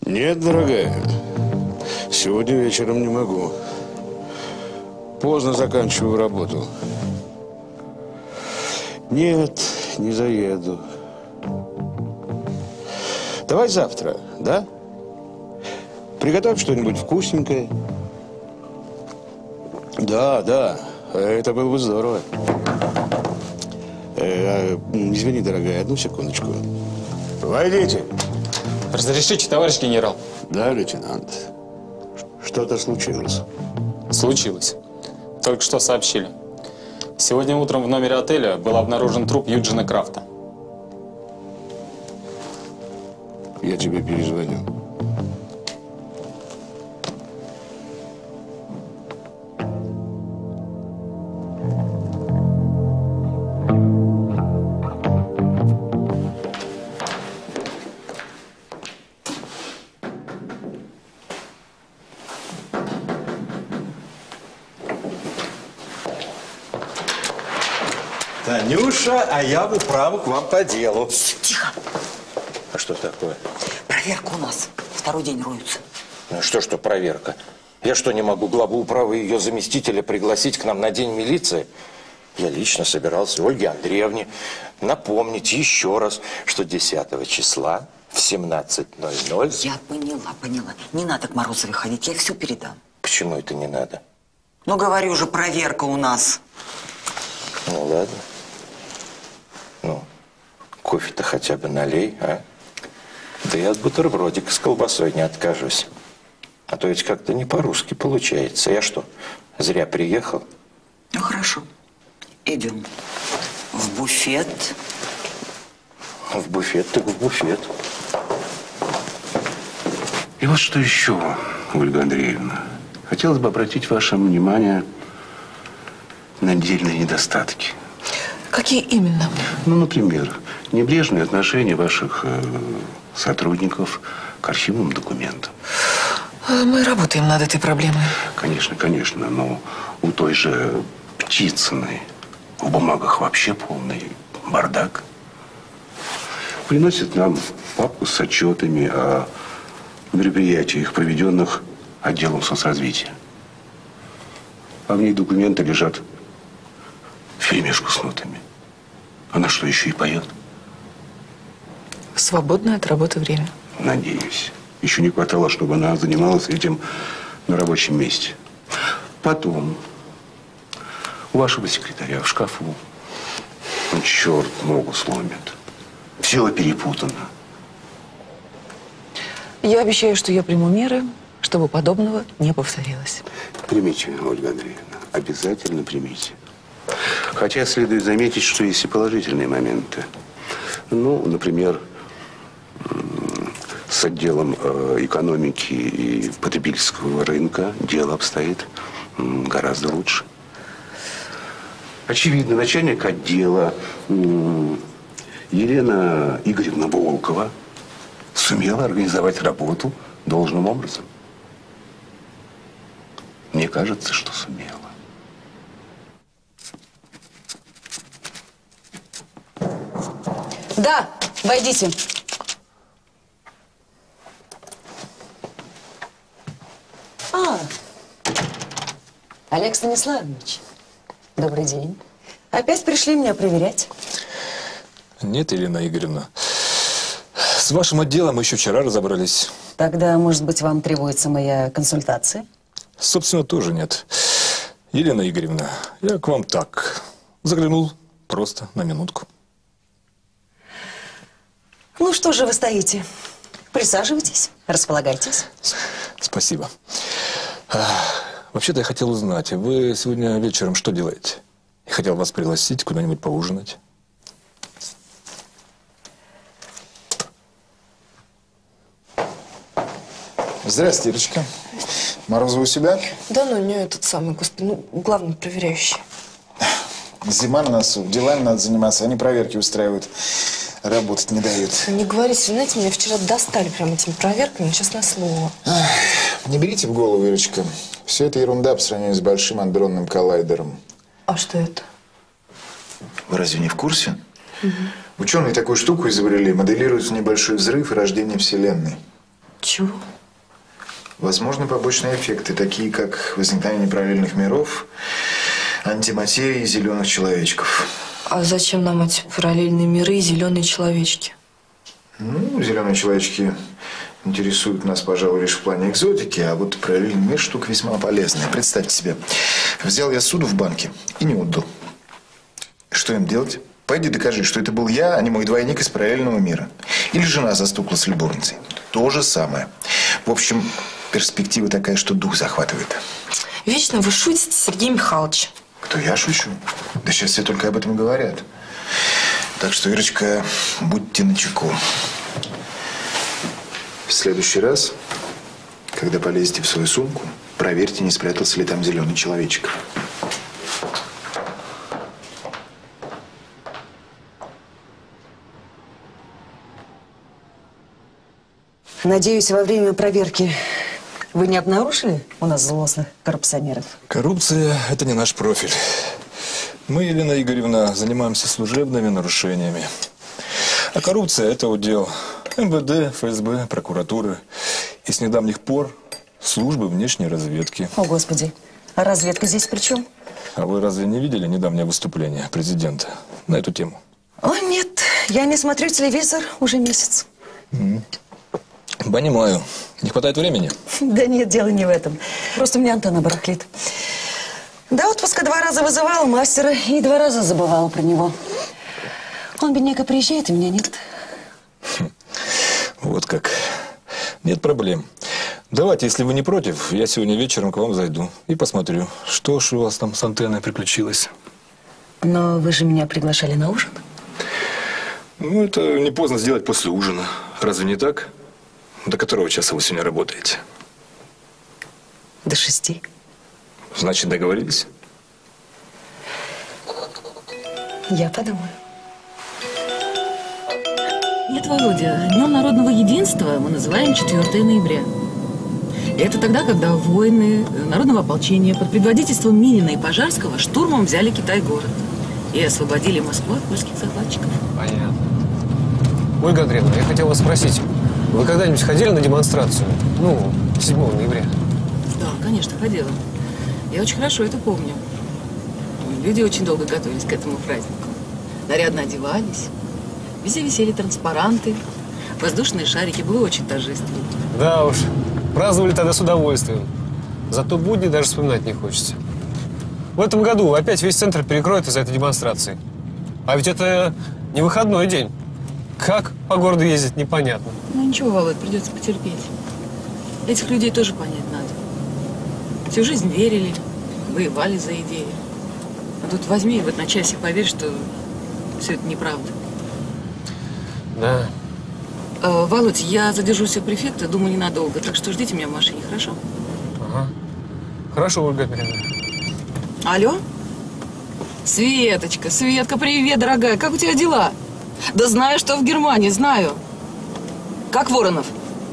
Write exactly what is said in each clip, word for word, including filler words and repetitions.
Нет, дорогая. Сегодня вечером не могу. Поздно заканчиваю работу. Нет, не заеду. Давай завтра, да? Приготовь что-нибудь вкусненькое. Да, да, это было бы здорово. Э, извини, дорогая, одну секундочку. Войдите. Разрешите, товарищ генерал? Да, лейтенант. Что-то случилось. Случилось. Только что сообщили. Сегодня утром в номере отеля был обнаружен труп Юджина Крафта. Я тебе перезвоню. Танюша, а я в управу к вам по делу. Тихо. А что такое? Проверка у нас. Второй день роются. Ну что, что проверка? Я что, не могу главу управы и ее заместителя пригласить к нам на день милиции? Я лично собирался Ольге Андреевне напомнить еще раз, что десятого числа в семнадцать ноль ноль... Я поняла, поняла. Не надо к Морозовой ходить, я все передам. Почему это не надо? Ну, говорю же, проверка у нас. Ну, ладно. Ну, кофе-то хотя бы налей, а? Да я от бутербродика с колбасой не откажусь. А то ведь как-то не по-русски получается. Я что, зря приехал? Ну, хорошо. Идем. В буфет. В буфет, так в буфет. И вот что еще, Ольга Андреевна. Хотелось бы обратить ваше внимание на отдельные недостатки. Какие именно? Ну, например, небрежное отношение ваших э, сотрудников к архивным документам. Мы работаем над этой проблемой. Конечно, конечно, но у той же Птицыной в бумагах вообще полный бардак. Приносит нам папку с отчетами о мероприятиях, проведенных отделом соцразвития. А в ней документы лежат вперемешку с нотами. Она что, еще и поет? Свободное от работы время. Надеюсь. Еще не хватало, чтобы она занималась этим на рабочем месте. Потом у вашего секретаря в шкафу, ну, черт ногу сломит. Все перепутано. Я обещаю, что я приму меры, чтобы подобного не повторилось. Примите, Ольга Андреевна. Обязательно примите. Хотя следует заметить, что есть и положительные моменты. Ну, например, с отделом экономики и потребительского рынка дело обстоит гораздо лучше. Очевидно, начальник отдела Елена Игоревна Волкова сумела организовать работу должным образом. Мне кажется, что сумела. Да, войдите. А, Олег Станиславович, добрый день. Опять пришли меня проверять? Нет, Елена Игоревна. С вашим отделом мы еще вчера разобрались. Тогда, может быть, вам требуется моя консультация? Собственно, тоже нет. Елена Игоревна, я к вам так заглянул просто на минутку. Ну, что же вы стоите? Присаживайтесь, располагайтесь. Спасибо. Вообще-то я хотел узнать, вы сегодня вечером что делаете? Я хотел вас пригласить куда-нибудь поужинать. Здрасте, Ирочка. Морозова у себя? Да, ну не этот самый, господи, ну, главный проверяющий. Зима на носу, делами надо заниматься, они проверки устраивают, работать не дают. Не говорите, знаете, меня вчера достали прям этими проверками, честное слово. Ах, не берите в голову, Ирочка. Все это ерунда по сравнению с большим андронным коллайдером. А что это? Вы разве не в курсе? Угу. Ученые такую штуку изобрели, моделируют небольшой взрыв и рождение Вселенной. Чего? Возможны побочные эффекты, такие как возникновение параллельных миров, антиматерии и зеленых человечков. А зачем нам эти параллельные миры и зеленые человечки? Ну, зеленые человечки интересуют нас, пожалуй, лишь в плане экзотики, а вот параллельный мир штука весьма полезная. Представьте себе, взял я суду в банке и не отдал. Что им делать? Пойди докажи, что это был я, а не мой двойник из параллельного мира. Или жена застукла с любовницей. То же самое. В общем, перспектива такая, что дух захватывает. Вечно вы шутите, Сергей Михайлович. Кто, я шучу? Да сейчас все только об этом и говорят. Так что, Ирочка, будьте начеку. В следующий раз, когда полезете в свою сумку, проверьте, не спрятался ли там зеленый человечек. Надеюсь, во время проверки вы не обнаружили у нас злостных коррупционеров? Коррупция – это не наш профиль. Мы, Елена Игоревна, занимаемся служебными нарушениями. А коррупция – это удел эм вэ дэ, эф эс бэ, прокуратуры и с недавних пор службы внешней разведки. О, Господи. А разведка здесь при чем? А вы разве не видели недавнее выступление президента на эту тему? О, нет. Я не смотрю телевизор уже месяц. Mm. Понимаю. Не хватает времени? Да нет, дело не в этом. Просто у меня антенна барахлит. До отпуска два раза вызывала мастера и два раза забывала про него. Он, бедняга, приезжает, а меня нет. Вот как. Нет проблем. Давайте, если вы не против, я сегодня вечером к вам зайду и посмотрю, что ж у вас там с антенной приключилось. Но вы же меня приглашали на ужин. Ну, это не поздно сделать после ужина. Разве не так? До которого часа вы сегодня работаете? До шести. Значит, договорились? Я подумаю. Нет, Володя, Днем народного единства мы называем четвёртое ноября. И это тогда, когда воины народного ополчения под предводительством Минина и Пожарского штурмом взяли Китай-город и освободили Москву от польских захватчиков. Понятно. Ольга Андреевна, я хотел вас спросить, вы когда-нибудь ходили на демонстрацию? Ну, седьмого ноября. Да, конечно, ходила. Я очень хорошо это помню. Люди очень долго готовились к этому празднику. Нарядно одевались. Везде висели транспаранты, воздушные шарики. Было очень торжественно. Да уж, праздновали тогда с удовольствием. Зато будни даже вспоминать не хочется. В этом году опять весь центр перекроют из-за этой демонстрации. А ведь это не выходной день. Как по городу ездить, непонятно. Ну ничего, Володь, придется потерпеть. Этих людей тоже понять надо. Всю жизнь верили, воевали за идеи. А тут возьми и в одночасье поверь, что все это неправда. Да. Э, Володь, я задержусь у префекта, думаю, ненадолго. Так что ждите меня в машине, хорошо? Ага. Хорошо, Ольга Андреевна. Алло? Светочка, Светка, привет, дорогая. Как у тебя дела? Да знаю, что в Германии, знаю. Как Воронов?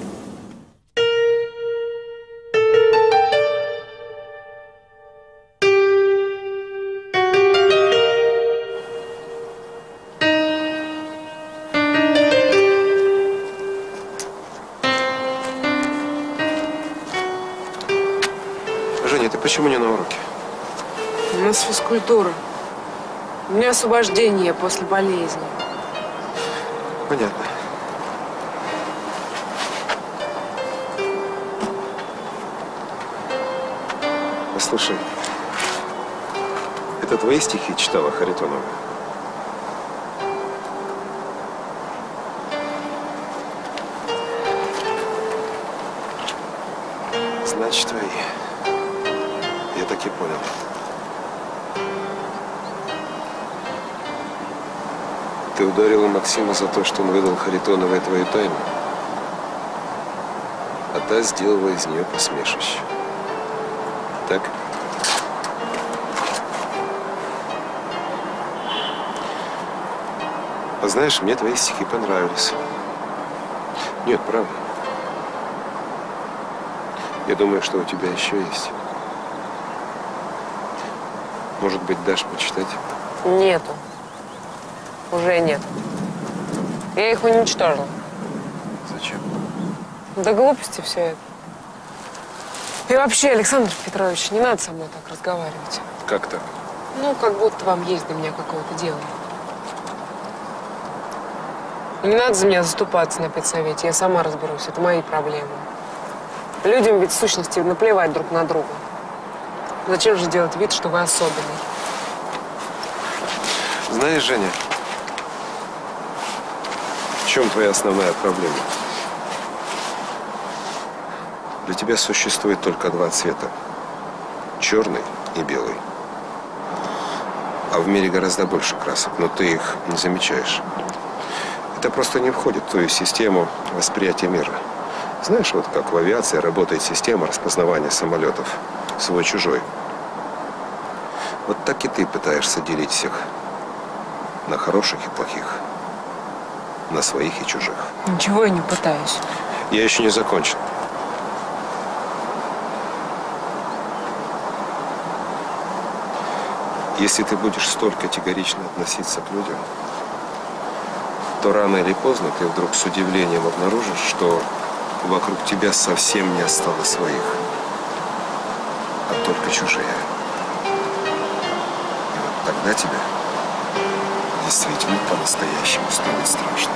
Женя, ты почему не на уроке? У нас физкультура. У меня освобождение после болезни. Понятно. Послушай, это твои стихи читала Харитонова? Значит, твои. Я так и понял. Ты ударила Максима за то, что он выдал Харитоновой твою тайну, а та сделала из нее посмешище. Так? А знаешь, мне твои стихи понравились. Нет, правда. Я думаю, что у тебя еще есть. Может быть, дашь почитать? Нету. Уже нет. Я их уничтожила. Зачем? Да глупости все это. И вообще, Александр Петрович, не надо со мной так разговаривать. Как так? Ну, как будто вам есть до меня какого-то дела. И не надо за меня заступаться на педсовете, я сама разберусь, это мои проблемы. Людям ведь в сущности наплевать друг на друга. Зачем же делать вид, что вы особенный? Знаешь, Женя, в чем твоя основная проблема? Для тебя существует только два цвета. Черный и белый. А в мире гораздо больше красок, но ты их не замечаешь. Это просто не входит в твою систему восприятия мира. Знаешь, вот как в авиации работает система распознавания самолетов. Свой-чужой. Вот так и ты пытаешься делить всех на хороших и плохих. На своих и чужих. Ничего я не пытаюсь. Я еще не закончил. Если ты будешь столь категорично относиться к людям, то рано или поздно ты вдруг с удивлением обнаружишь, что вокруг тебя совсем не осталось своих, а только чужие. И вот тогда тебе действительно по-настоящему станет страшно.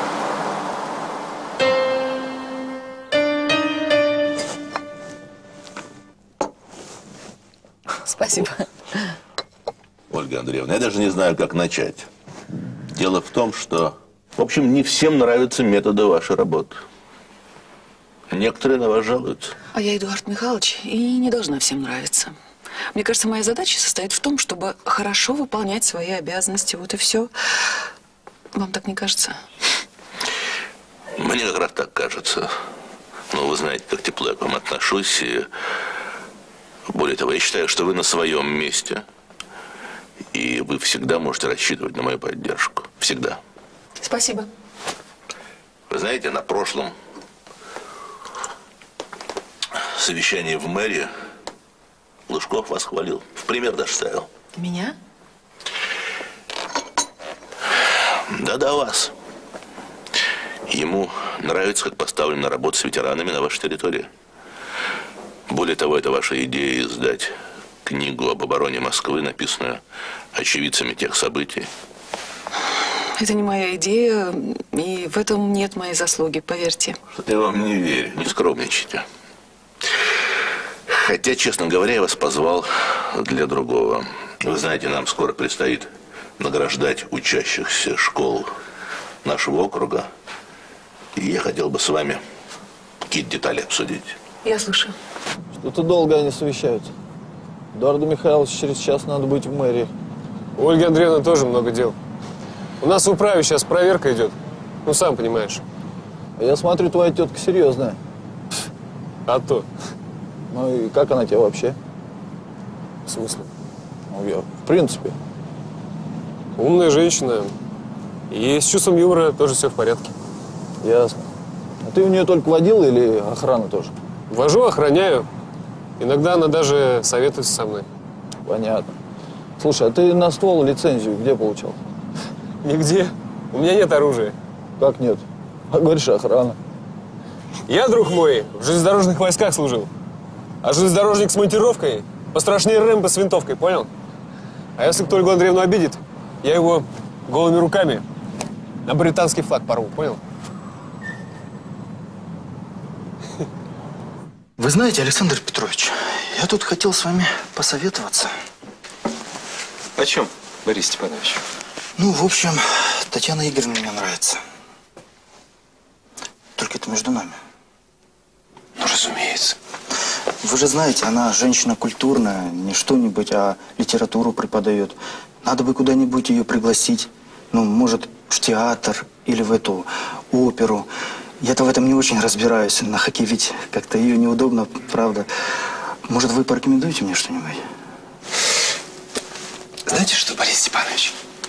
Спасибо. Ольга Андреевна, я даже не знаю, как начать. Дело в том, что, в общем, не всем нравятся методы вашей работы. Некоторые на вас жалуются. А я Эдуард Михайлович и не должна всем нравиться. Мне кажется, моя задача состоит в том, чтобы хорошо выполнять свои обязанности. Вот и все. Вам так не кажется? Мне как раз так кажется. Но вы знаете, как тепло я к вам отношусь. И более того, я считаю, что вы на своем месте. И вы всегда можете рассчитывать на мою поддержку. Всегда. Спасибо. Вы знаете, на прошлом совещании в мэрии Лужков вас хвалил. В пример даже ставил. Меня? Да-да, вас. Ему нравится, как поставлена работа с ветеранами на вашей территории. Более того, это ваша идея издать книгу об обороне Москвы, написанную очевидцами тех событий. Это не моя идея, и в этом нет моей заслуги, поверьте. Что-то я вам не верю, не скромничайте. Хотя, честно говоря, я вас позвал для другого. Вы знаете, нам скоро предстоит награждать учащихся школ нашего округа. И я хотел бы с вами какие-то детали обсудить. Я слушаю. Что-то долго они совещаются. Эдуарду Михайловичу через час надо быть в мэрии. У Ольги Андреевны тоже много дел. У нас в управе сейчас проверка идет. Ну, сам понимаешь. А я смотрю, твоя тетка серьезная. А то. Ну и как она тебе вообще? В смысле? Ну, я, в принципе. Умная женщина. И с чувством юмора тоже все в порядке. Ясно. А ты у нее только водила или охрана тоже? Вожу, охраняю. Иногда она даже советуется со мной. Понятно. Слушай, а ты на ствол лицензию где получал? Нигде. У меня нет оружия. Как нет? А говоришь, охрана. Я, друг мой, в железнодорожных войсках служил. А железнодорожник с монтировкой пострашнее Рэмбо с винтовкой, понял? А если кто Ольгу Андреевну обидит, я его голыми руками на британский флаг порву, понял? Вы знаете, Александр Петрович, я тут хотел с вами посоветоваться. О чем, Борис Степанович? Ну, в общем, Татьяна Игоревна мне нравится. Только это между нами. Ну, разумеется. Вы же знаете, она женщина культурная, не что-нибудь, а литературу преподает. Надо бы куда-нибудь ее пригласить. Ну, может, в театр или в эту оперу. Я-то в этом не очень разбираюсь. На хоккей ведь как-то ее неудобно, правда. Может, вы порекомендуете мне что-нибудь? Знаете что, Борис Степанович?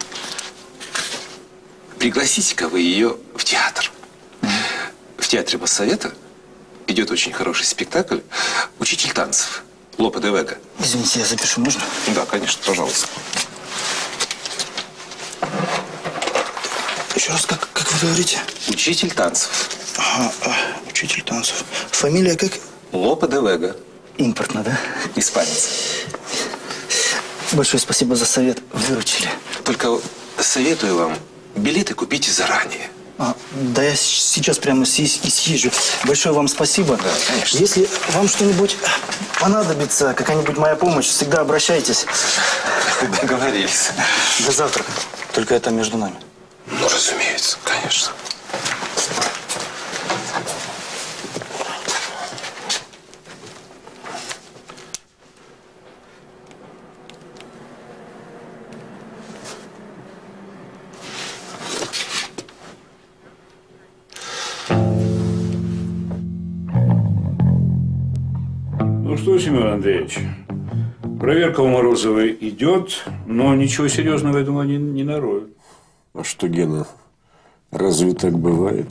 Пригласите-ка вы ее в театр. Mm. В театре Моссовета идет очень хороший спектакль «Учитель танцев» Лопе де Вега. Извините, я запишу, можно? Да, конечно, пожалуйста. Еще раз, как, как вы говорите? «Учитель танцев». Ага, а, учитель танцев. Фамилия как? Лопе де Вега. Импортно, да? Испанец. Большое спасибо за совет. Выручили. Только советую вам, билеты купите заранее. А, да я сейчас прямо съезд, и съезжу. Большое вам спасибо. Да, конечно. Если вам что-нибудь понадобится, какая-нибудь моя помощь, всегда обращайтесь. Договорились. До завтра. Только это между нами. Ну, разумеется, конечно. Ну что, Семен Андреевич, проверка у Морозовой идет, но ничего серьезного, я думаю, они не нароют. А что, Гена, разве так бывает?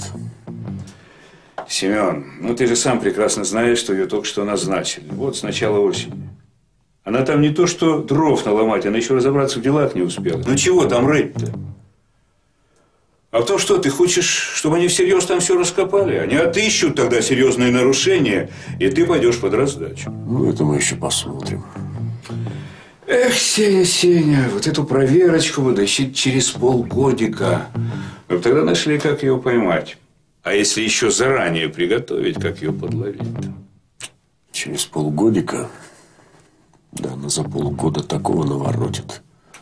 Семен, ну ты же сам прекрасно знаешь, что ее только что назначили. Вот с начала осени. Она там не то что дров наломать, она еще разобраться в делах не успела. Ну чего там рыть-то? А в том, что ты хочешь, чтобы они всерьез там все раскопали? Они отыщут тогда серьезные нарушения, и ты пойдешь под раздачу. Ну, это мы еще посмотрим. Эх, Сеня, Сеня, вот эту проверочку вытащить через полгодика. Мы бы тогда нашли, как ее поймать. А если еще заранее приготовить, как ее подловить-то? Через полгодика? Да, но за полгода такого наворотит.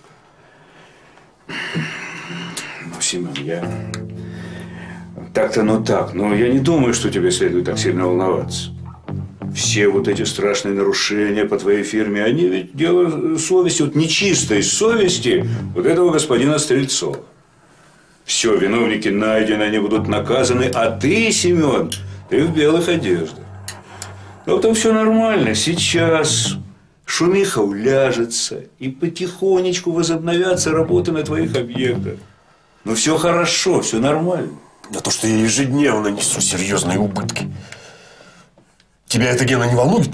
Ну, Семен, я... Так-то, ну так. Но я не думаю, что тебе следует так сильно волноваться. Все вот эти страшные нарушения по твоей фирме, они ведь дело совести, вот нечистой совести вот этого господина Стрельцова. Все, виновники найдены, они будут наказаны, а ты, Семен, ты в белых одеждах. Но там все нормально. Сейчас шумиха уляжется, и потихонечку возобновятся работы на твоих объектах. Ну, все хорошо, все нормально. Да то, что я ежедневно несу серьезные убытки. Тебя это, Гена, не волнует?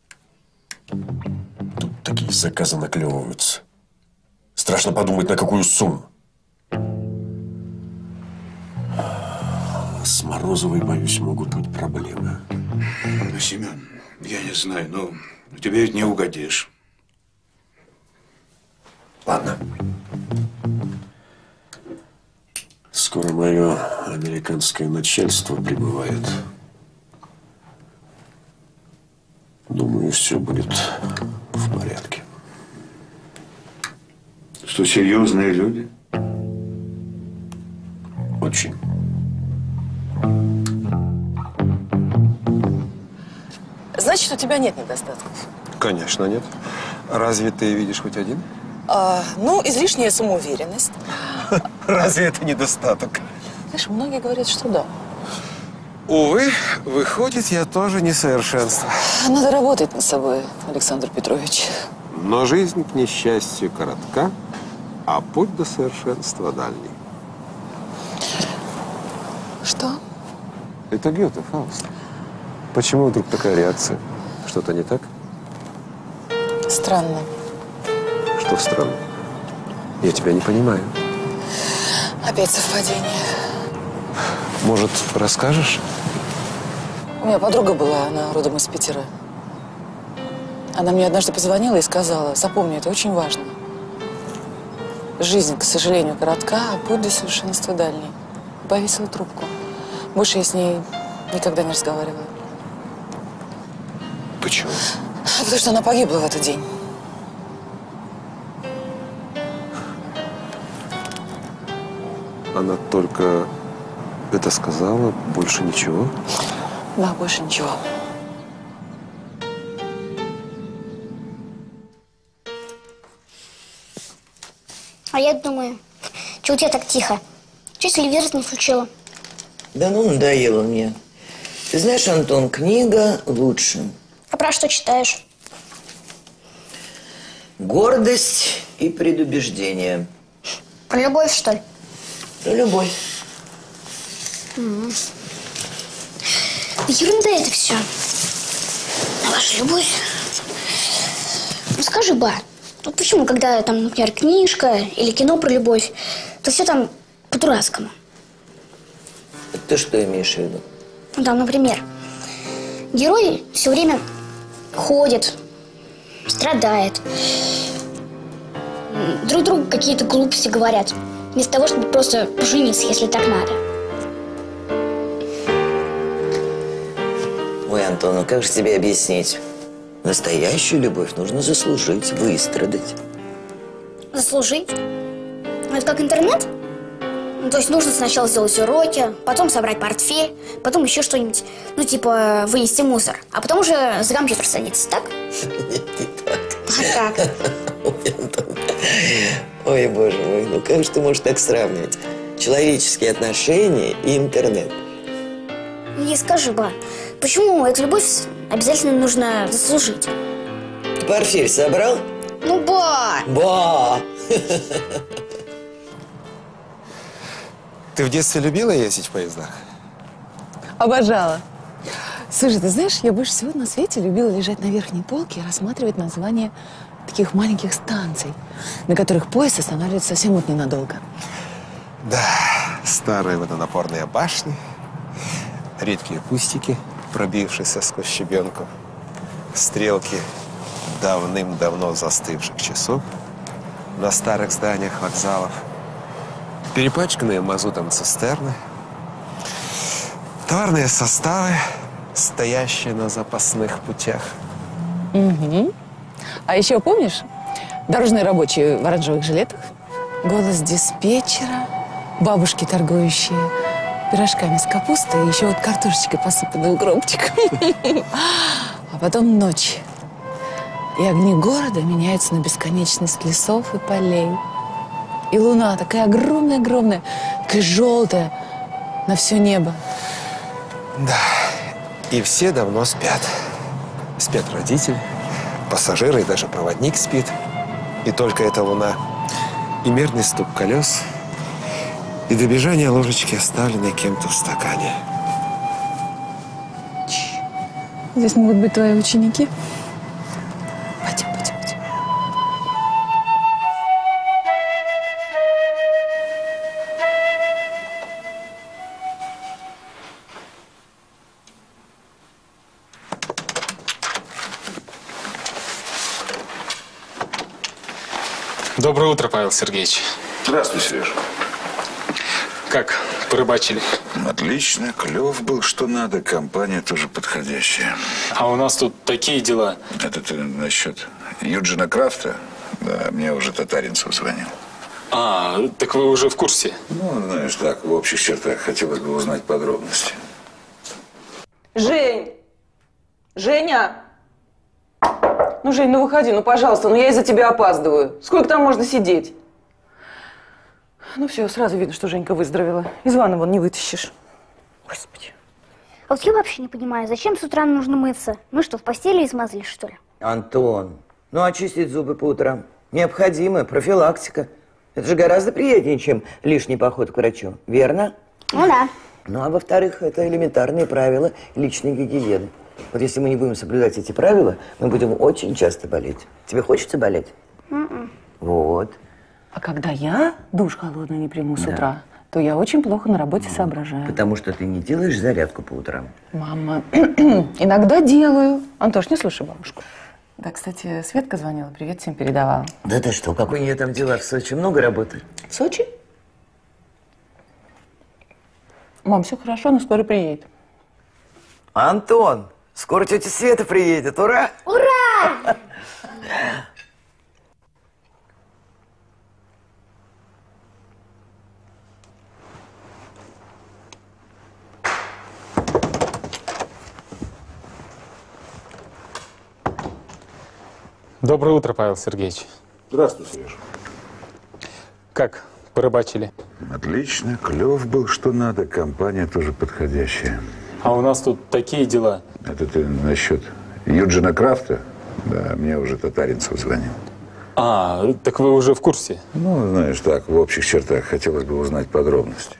Тут такие заказы наклевываются. Страшно подумать, на какую сумму. С Морозовой, боюсь, могут быть проблемы. Ну, Семен, я не знаю, но тебе ведь не угодишь. Ладно. Скоро мое американское начальство прибывает. Думаю, все будет в порядке. Что, серьезные люди? Очень. Значит, у тебя нет недостатков? Конечно, нет. Разве ты видишь хоть один? А, ну, излишняя самоуверенность. Разве это недостаток? Знаешь, многие говорят, что да. Увы, выходит, я тоже несовершенство. Надо работать над собой, Александр Петрович. Но жизнь, к несчастью, коротка, а путь до совершенства дальний. Что? Это Гёте, Фауст. Почему вдруг такая реакция? Что-то не так? Странно. Что странно? Я тебя не понимаю. Опять совпадение. Может, расскажешь? У меня подруга была, она родом из Питера. Она мне однажды позвонила и сказала: запомни, это очень важно. Жизнь, к сожалению, коротка, а путь до совершенства дальний. Повесила трубку. Больше я с ней никогда не разговаривала. Почему? Потому что она погибла в этот день. Она только это сказала, больше ничего? Да, больше ничего. А я думаю, чего у тебя так тихо? Чего телевизор не включила? Да ну, надоело мне. Ты знаешь, Антон, книга лучше. А про что читаешь? Гордость и предубеждение. Про любовь, что ли? Про любовь. М-м. Ерунда это все. А ваша любовь? Ну скажи, ба, вот почему, когда там, например, книжка или кино про любовь, то все там по-дурацкому? Ты что имеешь в виду? Ну, там, например, герой все время ходит, страдает, друг другу какие-то глупости говорят, вместо того, чтобы просто пожениться, если так надо. Ой, Антон, ну как же тебе объяснить? Настоящую любовь нужно заслужить, выстрадать. Заслужить? Ну, это как интернет? Ну, то есть нужно сначала сделать уроки, потом собрать портфель, потом еще что-нибудь, ну, типа вынести мусор, а потом уже за компьютер садиться, так? Нет, не так. А как? Ой, Антон. Ой, боже мой, ну как же ты можешь так сравнивать? Человеческие отношения и интернет. Мне скажи, ба, почему эту любовь обязательно нужно заслужить? Ты портфель собрал? Ну, ба! Ба! Ты в детстве любила ездить в поездах? Обожала. Слушай, ты знаешь, я больше всего на свете любила лежать на верхней полке и рассматривать названия таких маленьких станций, на которых поезд останавливается совсем вот ненадолго. Да, старые водонапорные башни, редкие кустики, пробившиеся сквозь щебенку, стрелки давным-давно застывших часов на старых зданиях вокзалов, перепачканные мазутом цистерны, товарные составы, стоящие на запасных путях. Угу. А еще помнишь, дорожные рабочие в оранжевых жилетах, голос диспетчера, бабушки, торгующие пирожками с капустой и еще вот картошечкой, посыпанной укропчиком. А потом ночь. И огни города меняются на бесконечность лесов и полей. И луна такая огромная-огромная, такая желтая на все небо. Да, и все давно спят. Спят родители, пассажиры и даже проводник спит. И только эта луна, и мерный стук колес, и добежание ложечки, оставленной кем-то в стакане. Здесь могут быть твои ученики. Пойдем, пойдем, пойдем. Доброе утро, Павел Сергеевич. Здравствуй, Сереж. Как порыбачили? Отлично, клев был что надо, компания тоже подходящая. А у нас тут такие дела. Это ты насчет Юджина Крафта? Да, мне уже Татаринцев звонил. А, так вы уже в курсе? Ну, знаешь, так, в общих чертах хотелось бы узнать подробности. Жень! Женя! Ну, Жень, ну выходи, ну, пожалуйста, ну я из-за тебя опаздываю. Сколько там можно сидеть? Ну все, сразу видно, что Женька выздоровела. Из ванны вон не вытащишь. Господи. А вот я вообще не понимаю, зачем с утра нужно мыться? Мы что, в постели измазались, что ли? Антон, ну очистить зубы по утрам необходимо, профилактика. Это же гораздо приятнее, чем лишний поход к врачу, верно? Ну да. Ну а во-вторых, это элементарные правила личной гигиены. Вот если мы не будем соблюдать эти правила, мы будем очень часто болеть. Тебе хочется болеть? М-м. Вот. А когда я душ холодный не приму с Да. утра, то я очень плохо на работе соображаю. Потому что ты не делаешь зарядку по утрам. Мама, иногда делаю. Антош, не слушай бабушку. Да, кстати, Светка звонила, привет всем передавала. Да ты что, как у нее там дела в Сочи? Много работы? В Сочи? Мам, все хорошо, но скоро приедет. Антон, скоро тетя Света приедет, ура! Ура! Доброе утро, Павел Сергеевич. Здравствуй, Сереж. Как порыбачили? Отлично, клев был что надо, компания тоже подходящая. А у нас тут такие дела. Это ты насчет Юджина Крафта? Да, мне уже Татаринцев звонил. А, так вы уже в курсе? Ну, знаешь, так, в общих чертах хотелось бы узнать подробности.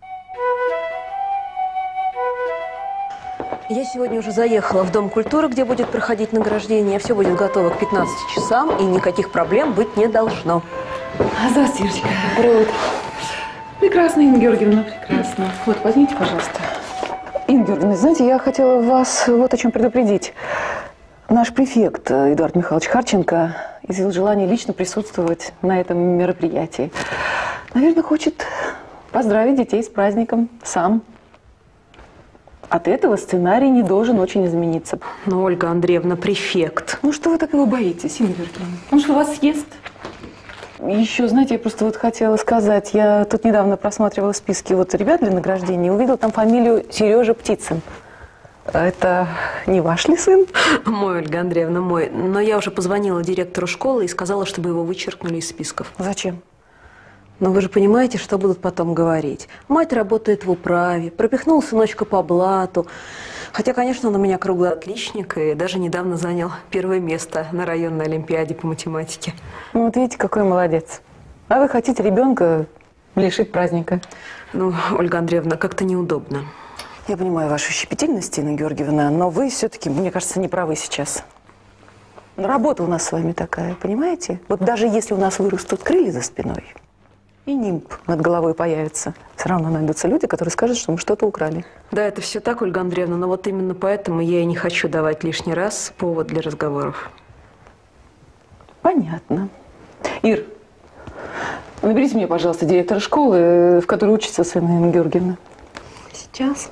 Я сегодня уже заехала в Дом культуры, где будет проходить награждение. Все будет готово к пятнадцати часам, и никаких проблем быть не должно. Здравствуйте, Ирочка. Доброе утро. Прекрасно, Инна Георгиевна, прекрасно. Вот, возьмите, пожалуйста. Инна Георгиевна, знаете, я хотела вас вот о чем предупредить. Наш префект Эдуард Михайлович Харченко изъявил желание лично присутствовать на этом мероприятии. Наверное, хочет поздравить детей с праздником сам. От этого сценарий не должен очень измениться. Но, Ольга Андреевна, префект. Ну что вы так его боитесь, Инна Георгиевна? Он что, вас съест? Еще, знаете, я просто вот хотела сказать, я тут недавно просматривала списки вот ребят для награждения и увидела там фамилию Сережа Птицын. Это не ваш ли сын? Мой, Ольга Андреевна, мой. Но я уже позвонила директору школы и сказала, чтобы его вычеркнули из списков. Зачем? Но вы же понимаете, что будут потом говорить. Мать работает в управе, пропихнул сыночка по блату. Хотя, конечно, он у меня круглый отличник и даже недавно занял первое место на районной олимпиаде по математике. Ну, вот видите, какой молодец. А вы хотите ребенка лишить праздника? Ну, Ольга Андреевна, как-то неудобно. Я понимаю вашу щепетильность, Инна Георгиевна, но вы все-таки, мне кажется, не правы сейчас. Но работа у нас с вами такая, понимаете? Вот даже если у нас вырастут крылья за спиной, и нимб над головой появится, все равно найдутся люди, которые скажут, что мы что-то украли. Да, это все так, Ольга Андреевна, но вот именно поэтому я и не хочу давать лишний раз повод для разговоров. Понятно. Ир, наберите мне, пожалуйста, директора школы, в которой учится сын Инны Георгиевны. Сейчас.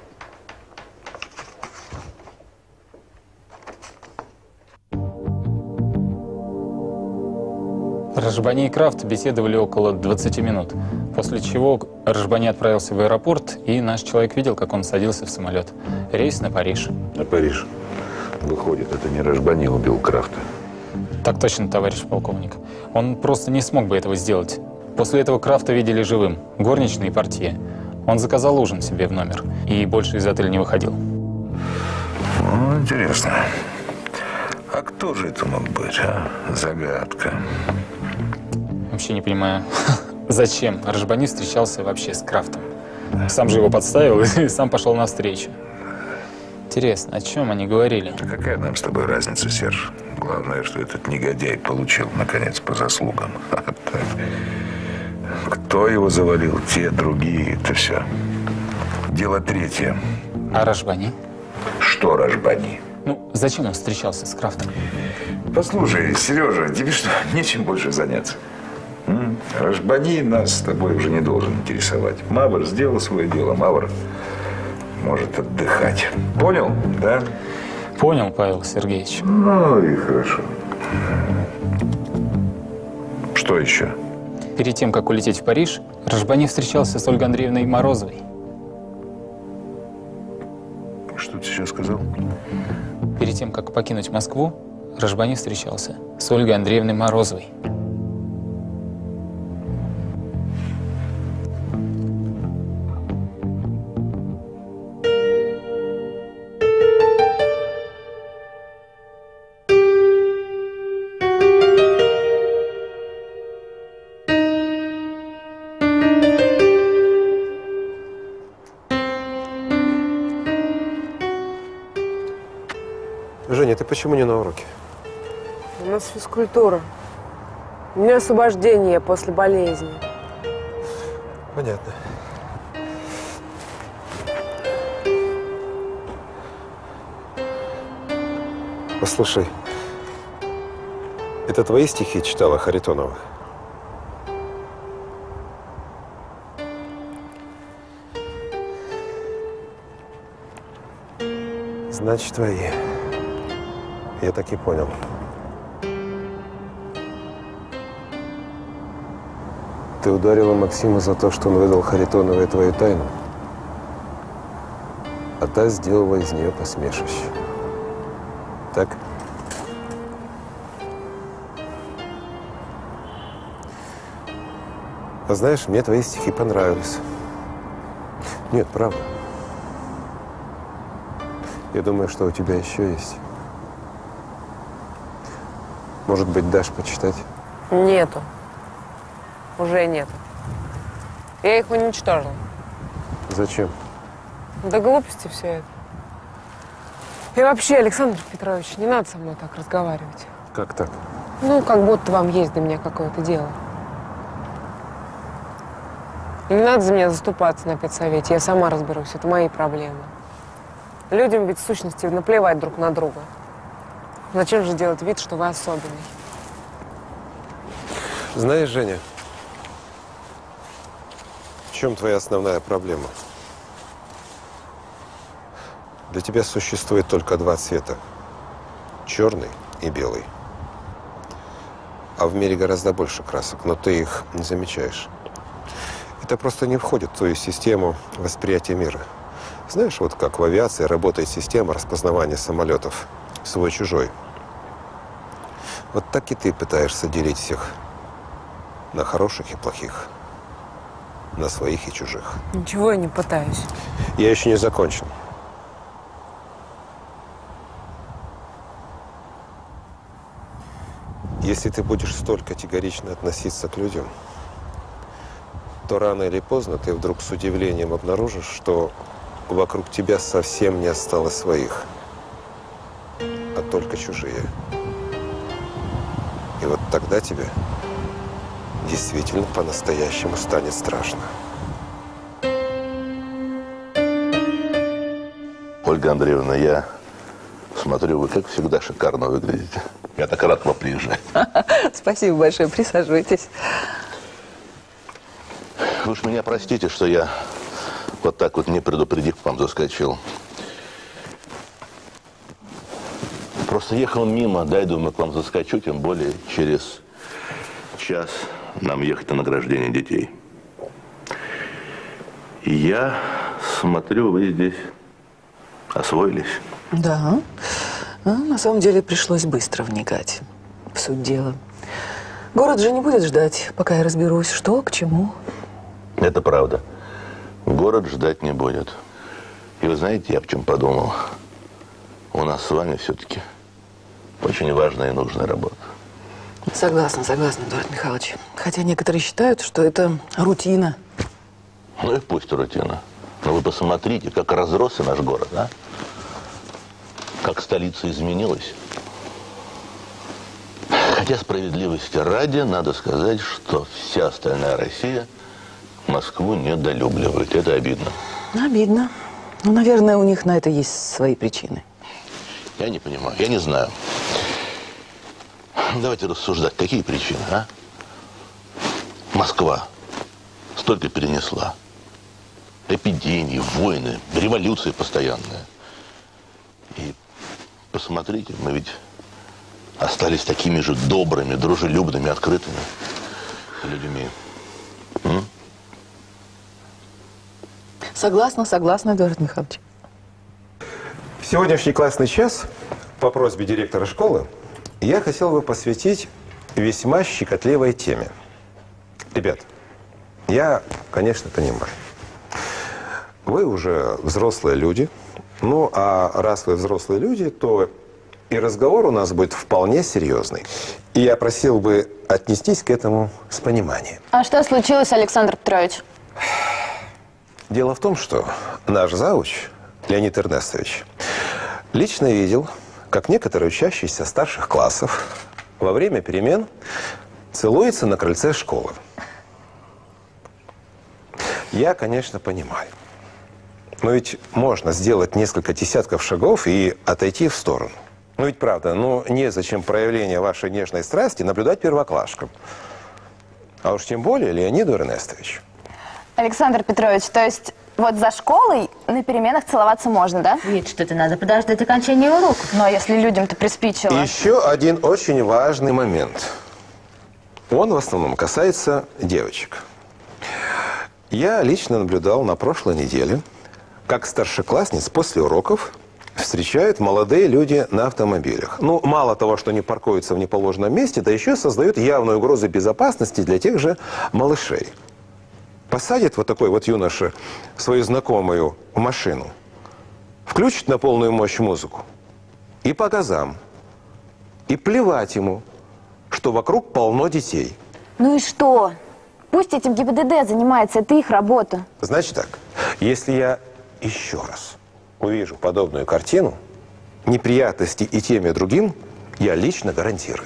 Рашбани и Крафт беседовали около двадцати минут, после чего Рашбани отправился в аэропорт, и наш человек видел, как он садился в самолет. Рейс на Париж. На Париж. Выходит, это не Рашбани убил Крафта. Так точно, товарищ полковник. Он просто не смог бы этого сделать. После этого Крафта видели живым, горничные и портье. Он заказал ужин себе в номер и больше из отеля не выходил. Ну, интересно. А кто же это мог быть, а? Загадка. Вообще не понимаю, зачем Рашбани встречался вообще с Крафтом. Сам же его подставил и сам пошел навстречу. Интересно, о чем они говорили? Да какая нам с тобой разница, Серж? Главное, что этот негодяй получил, наконец, по заслугам. Кто его завалил, те, другие, это все. Дело третье. А Рашбани? Что Рашбани? Ну, зачем он встречался с Крафтом? Послушай, Сережа, тебе что, нечем больше заняться? М? Рашбани нас с тобой уже не должен интересовать. Мавр сделал свое дело, Мавр может отдыхать. Понял, да? Понял, Павел Сергеевич. Ну и хорошо. Что еще? Перед тем, как улететь в Париж, Рашбани встречался с Ольгой Андреевной Морозовой. Что ты сейчас сказал? Перед тем, как покинуть Москву, Рашбани встречался с Ольгой Андреевной Морозовой. Женя, ты почему не на уроке? У нас физкультура. У меня освобождение после болезни. Понятно. Послушай, это твои стихи читала Харитонова? Значит, твои. Я так и понял. Ты ударила Максима за то, что он выдал Харитоновой твою тайну, а та сделала из нее посмешище. Так? А знаешь, мне твои стихи понравились. Нет, правда. Я думаю, что у тебя еще есть. Может быть, дашь почитать? Нету. Уже нету. Я их уничтожила. Зачем? Да глупости все это. И вообще, Александр Петрович, не надо со мной так разговаривать. Как так? Ну, как будто вам есть до меня какое-то дело. И не надо за меня заступаться на педсовете. Я сама разберусь. Это мои проблемы. Людям ведь в сущности наплевать друг на друга. Зачем же делать вид, что вы особенный? Знаешь, Женя, в чем твоя основная проблема? Для тебя существует только два цвета. Черный и белый. А в мире гораздо больше красок, но ты их не замечаешь. Это просто не входит в твою систему восприятия мира. Знаешь, вот как в авиации работает система распознавания самолетов. Свой-чужой. Вот так и ты пытаешься делить всех на хороших и плохих. На своих и чужих. Ничего я не пытаюсь. Я еще не закончил. Если ты будешь столь категорично относиться к людям, то рано или поздно ты вдруг с удивлением обнаружишь, что вокруг тебя совсем не осталось своих, а только чужие. И вот тогда тебе действительно по-настоящему станет страшно. Ольга Андреевна, я смотрю, вы, как всегда, шикарно выглядите. Я так рад к вам приезжать. Спасибо большое, присаживайтесь. Вы уж меня простите, что я вот так вот, не предупредив, к вам заскочил. Просто ехал мимо, дай, думаю, к вам заскочу, тем более через час нам ехать на награждение детей. И я смотрю, вы здесь освоились. Да. А, на самом деле пришлось быстро вникать в суть дела. Город же не будет ждать, пока я разберусь, что к чему. Это правда. Город ждать не будет. И вы знаете, я в чем подумал? У нас с вами все-таки очень важная и нужная работа. Согласна, согласна, Эдуард Михайлович. Хотя некоторые считают, что это рутина. Ну и пусть рутина. Но вы посмотрите, как разросся наш город, а? Как столица изменилась. Хотя справедливости ради, надо сказать, что вся остальная Россия Москву недолюбливает. Это обидно. Обидно. Ну, наверное, у них на это есть свои причины. Я не понимаю, я не знаю. Давайте рассуждать, какие причины, а? Москва столько перенесла. Эпидемии, войны, революции постоянные. И посмотрите, мы ведь остались такими же добрыми, дружелюбными, открытыми людьми. М? Согласна, согласна, Эдуард Михайлович. В сегодняшний классный час по просьбе директора школы я хотел бы посвятить весьма щекотливой теме. Ребят, я, конечно, понимаю. Вы уже взрослые люди. Ну, а раз вы взрослые люди, то и разговор у нас будет вполне серьезный. И я просил бы отнестись к этому с пониманием. А что случилось, Александр Петрович? Дело в том, что наш завуч, Леонид Эрнестович, лично видел, как некоторые учащиеся старших классов во время перемен целуются на крыльце школы. Я, конечно, понимаю. Но ведь можно сделать несколько десятков шагов и отойти в сторону. Ну ведь правда, ну незачем проявление вашей нежной страсти наблюдать первоклашкам. А уж тем более Леониду Эрнестовичу. Александр Петрович, то есть вот за школой на переменах целоваться можно, да? Нет, что-то надо подождать окончания уроков. Ну а если людям-то приспичило? Еще один очень важный момент. Он в основном касается девочек. Я лично наблюдал на прошлой неделе, как старшеклассниц после уроков встречают молодые люди на автомобилях. Ну, мало того, что они паркуются в неположенном месте, да еще создают явную угрозу безопасности для тех же малышей. Посадит вот такой вот юноша свою знакомую в машину, включит на полную мощь музыку и по газам, и плевать ему, что вокруг полно детей. Ну и что? Пусть этим ГИБДД занимается, это их работа. Значит так, если я еще раз увижу подобную картину, неприятности и тем, и другим я лично гарантирую.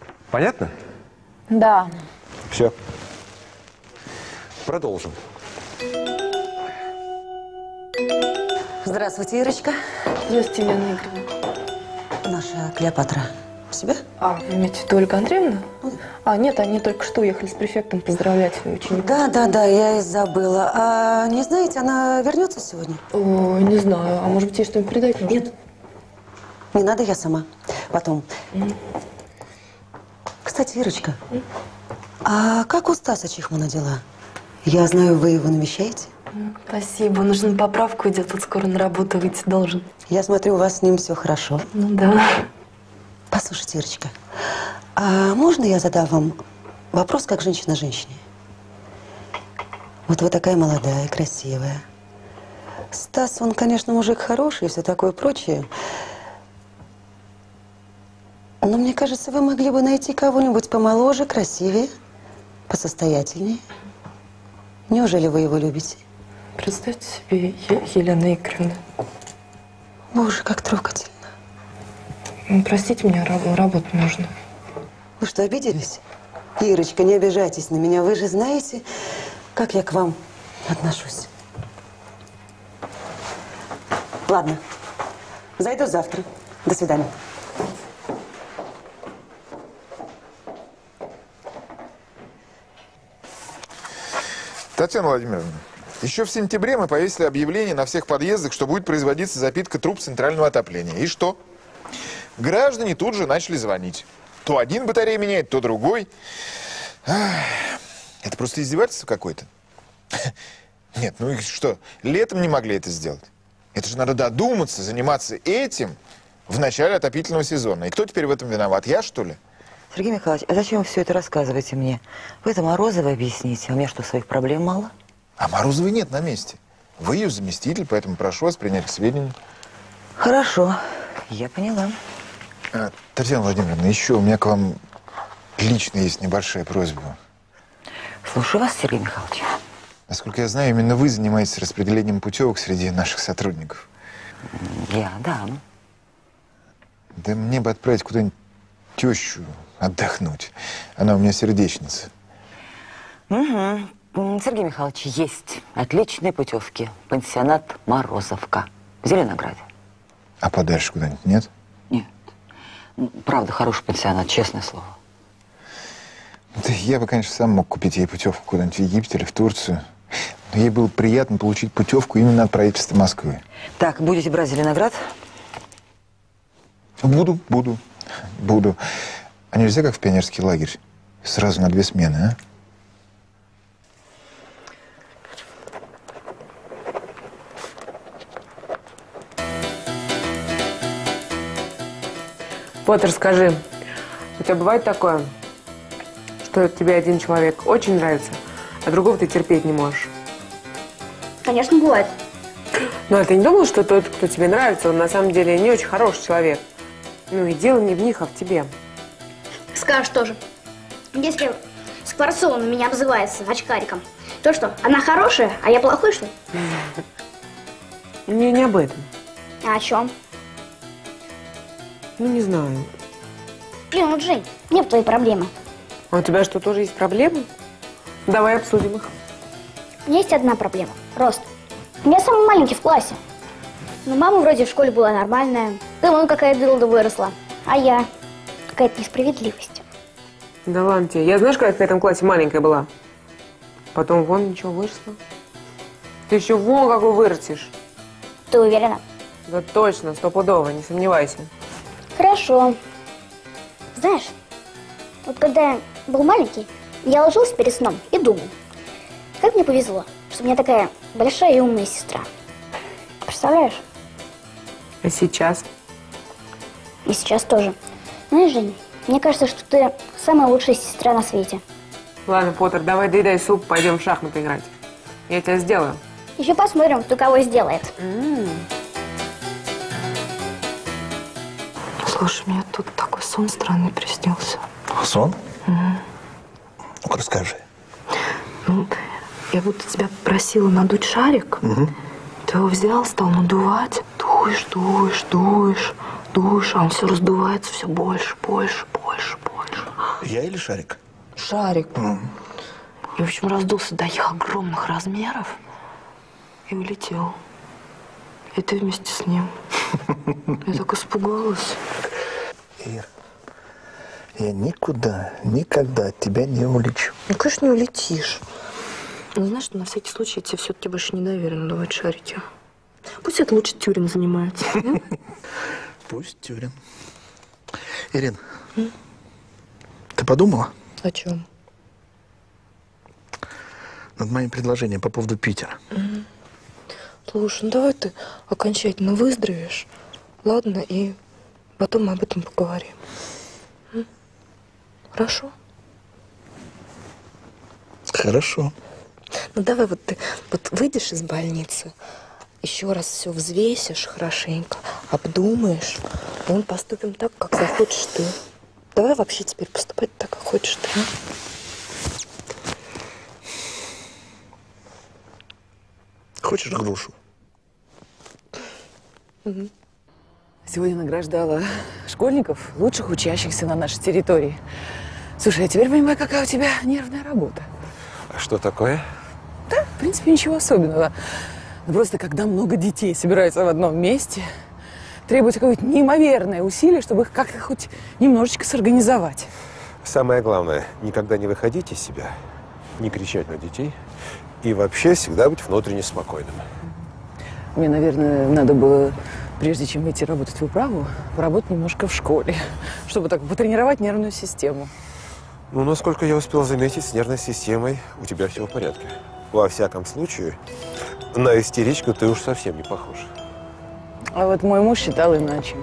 Понятно? Да. Все. Продолжим. Здравствуйте, Ирочка. Здравствуйте, Елена Игоревна. Наша Клеопатра у себя? А, вы имеете в виду Ольга Андреевна? А, нет, они только что уехали с префектом поздравлять свою ученицу. Да, да, да, я и забыла. А не знаете, она вернется сегодня? О, не знаю. А может быть, ей что-нибудь передать нужно? Нет. Не надо, я сама. Потом. Mm. Кстати, Ирочка, mm. а как у Стаса Чихмана дела? Я знаю, вы его навещаете? Спасибо. Он уже на поправку идет, тут скоро на работу выйти должен. Я смотрю, у вас с ним все хорошо. Ну да. Послушайте, Ирочка, а можно я задам вам вопрос как женщина женщине? Вот вы такая молодая, красивая. Стас, он, конечно, мужик хороший и все такое прочее. Но мне кажется, вы могли бы найти кого-нибудь помоложе, красивее, посостоятельнее. Неужели вы его любите? Представьте себе, Елена Игоревна. Боже, как трогательно. Простите меня, работать нужно. Вы что, обиделись? Ирочка, не обижайтесь на меня. Вы же знаете, как я к вам отношусь. Ладно, зайду завтра. До свидания. Татьяна Владимировна, еще в сентябре мы повесили объявление на всех подъездах, что будет производиться запитка труб центрального отопления. И что? Граждане тут же начали звонить. То один батарея меняет, то другой. Ах, это просто издевательство какое-то. Нет, ну и что? Летом не могли это сделать. Это же надо додуматься, заниматься этим в начале отопительного сезона. И кто теперь в этом виноват? Я, что ли? Сергей Михайлович, а зачем вы все это рассказываете мне? Вы это Морозовой объясните, а у меня что, своих проблем мало? А Морозовой нет на месте. Вы ее заместитель, поэтому прошу вас принять к сведению. Хорошо, я поняла. А, Татьяна Владимировна, еще у меня к вам лично есть небольшая просьба. Слушаю вас, Сергей Михайлович. Насколько я знаю, именно вы занимаетесь распределением путевок среди наших сотрудников. Я, да. Да мне бы отправить куда-нибудь тещу отдохнуть. Она у меня сердечница. Угу. Сергей Михайлович, есть отличные путевки. Пансионат «Морозовка» в Зеленограде. А подальше куда-нибудь нет? Нет. Правда, хороший пансионат, честное слово. Да я бы, конечно, сам мог купить ей путевку куда-нибудь в Египет или в Турцию. Но ей было приятно получить путевку именно от правительства Москвы. Так, будете брать Зеленоград? Буду, буду, буду. А нельзя, как в пионерский лагерь, сразу на две смены, а? Вот, расскажи, у тебя бывает такое, что тебе один человек очень нравится, а другого ты терпеть не можешь? Конечно, бывает. Ну, а ты не думал, что тот, кто тебе нравится, он на самом деле не очень хороший человек? Ну, и дело не в них, а в тебе. Скажешь тоже. Если Скворцова на меня обзывается очкариком, то что, она хорошая, а я плохой, что ли? Не, не об этом. А о чем? Ну, не знаю. Блин, ну, Жень, нет твоей проблемы. А у тебя что, тоже есть проблемы? Давай обсудим их. У меня есть одна проблема. Рост. Я самый маленький в классе. Но мама вроде в школе была нормальная. Да вон какая дылда выросла. А я? Какая-то несправедливость. Да ладно тебе. Я знаешь, когда в пятом классе маленькая была? Потом вон ничего выросло. Ты еще вон какой вырастешь. Ты уверена? Да точно, стопудово, не сомневайся. Хорошо. Знаешь, вот когда я был маленький, я ложился перед сном и думал, как мне повезло, что у меня такая большая и умная сестра. Представляешь? А сейчас? И сейчас тоже. Знаешь, Женя, мне кажется, что ты самая лучшая сестра на свете. Ладно, Поттер, давай доедай суп, пойдем в шахматы играть. Я тебя сделаю. Еще посмотрим, кто кого сделает. М-м. Слушай, мне тут такой сон странный приснился. Сон? Угу. Ну-ка, расскажи. Ну, я будто тебя просила надуть шарик. Угу. Ты его взял, стал надувать. Дуешь, дуешь, дуешь, дуешь, а он все раздувается все больше, больше, больше, больше. Я или шарик? Шарик. Mm. И, в общем, раздулся до их огромных размеров. И улетел. И ты вместе с ним. Я так испугалась. Ир, я никуда, никогда от тебя не улечу. Ну, конечно, не улетишь. Но знаешь, что на всякий случай я тебе все-таки больше не доверю надувать шарики. Пусть это лучше Тюрин занимается. Пусть Тюрин. Ирин, ты подумала? О чем? Над моим предложением по поводу Питера. Слушай, ну давай ты окончательно выздоровеешь, ладно, и потом мы об этом поговорим. М? Хорошо? Хорошо. Ну давай вот ты вот выйдешь из больницы, еще раз все взвесишь хорошенько, обдумаешь, и мы поступим так, как захочешь ты. Давай вообще теперь поступать так, как хочешь ты. А? Хочешь грушу? Угу. Сегодня награждала школьников, лучших учащихся на нашей территории. Слушай, я теперь понимаю, какая у тебя нервная работа. А что такое? Да, в принципе, ничего особенного. Но просто когда много детей собираются в одном месте, требуется какое-то неимоверное усилие, чтобы их как-то хоть немножечко сорганизовать. Самое главное, никогда не выходить из себя, не кричать на детей и вообще всегда быть внутренне спокойным. Мне, наверное, надо было, прежде чем идти работать в управу, поработать немножко в школе, чтобы так потренировать нервную систему. Ну, насколько я успел заметить, с нервной системой у тебя все в порядке. Во всяком случае, на истеричку ты уж совсем не похож. А вот мой муж считал иначе.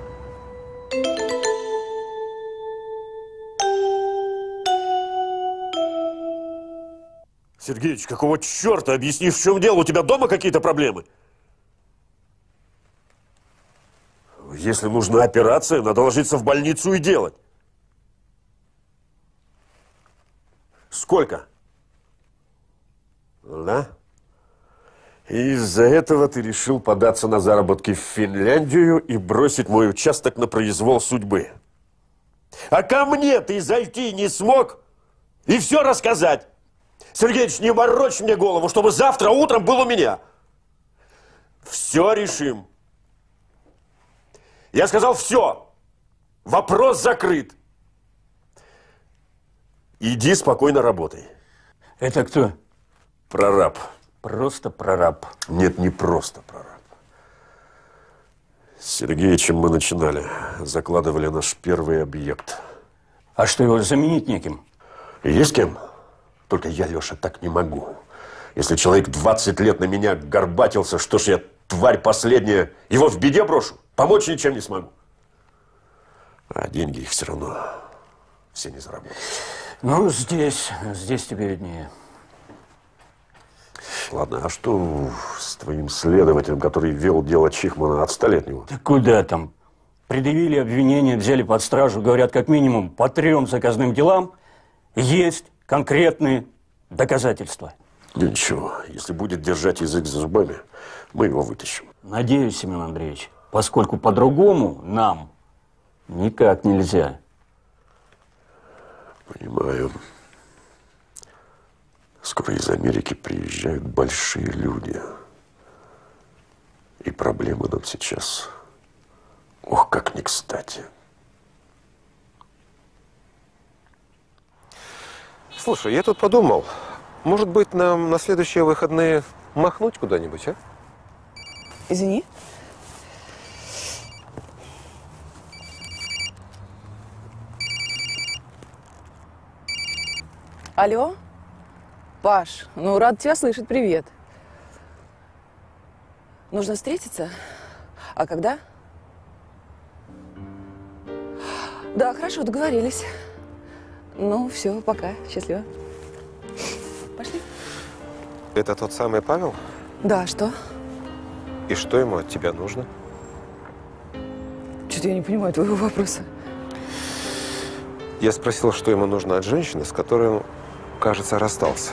Сергеич, какого черта? Объясни, в чем дело? У тебя дома какие-то проблемы? Если нужна операция, надо ложиться в больницу и делать. Сколько? Да? И из-за этого ты решил податься на заработки в Финляндию и бросить мой участок на произвол судьбы. А ко мне ты зайти не смог и все рассказать. Сергеич, не морочь мне голову, чтобы завтра утром был у меня. Все решим. Я сказал все. Вопрос закрыт. Иди спокойно работай. Это кто? Прораб. Просто прораб. Нет, не просто прораб. С Сергеичем мы начинали. Закладывали наш первый объект. А что, его заменить неким? Есть кем? Только я, Леша, так не могу. Если человек двадцать лет на меня горбатился, что ж я, тварь последняя, его в беде брошу? Помочь ничем не смогу. А деньги их все равно все не заработают. Ну, здесь, здесь тебе виднее. Ладно, а что с твоим следователем, который вел дело Чихмана, отстали от него? Да куда там? Предъявили обвинения, взяли под стражу, говорят, как минимум по трем заказным делам есть конкретные доказательства. Ну ничего, если будет держать язык за зубами, мы его вытащим. Надеюсь, Семен Андреевич, поскольку по-другому нам никак нельзя. Понимаю. Скоро из Америки приезжают большие люди. И проблемы нам сейчас, ох, как не кстати. Слушай, я тут подумал, может быть, нам на следующие выходные махнуть куда-нибудь, а? Извини. Алло? Паш, ну, рад тебя слышать, привет. Нужно встретиться? А когда? Да, хорошо, договорились. Ну, все, пока, счастливо. Пошли. Это тот самый Павел? Да, что? И что ему от тебя нужно? Что-то я не понимаю твоего вопроса. Я спросил, что ему нужно от женщины, с которой он, кажется, расстался.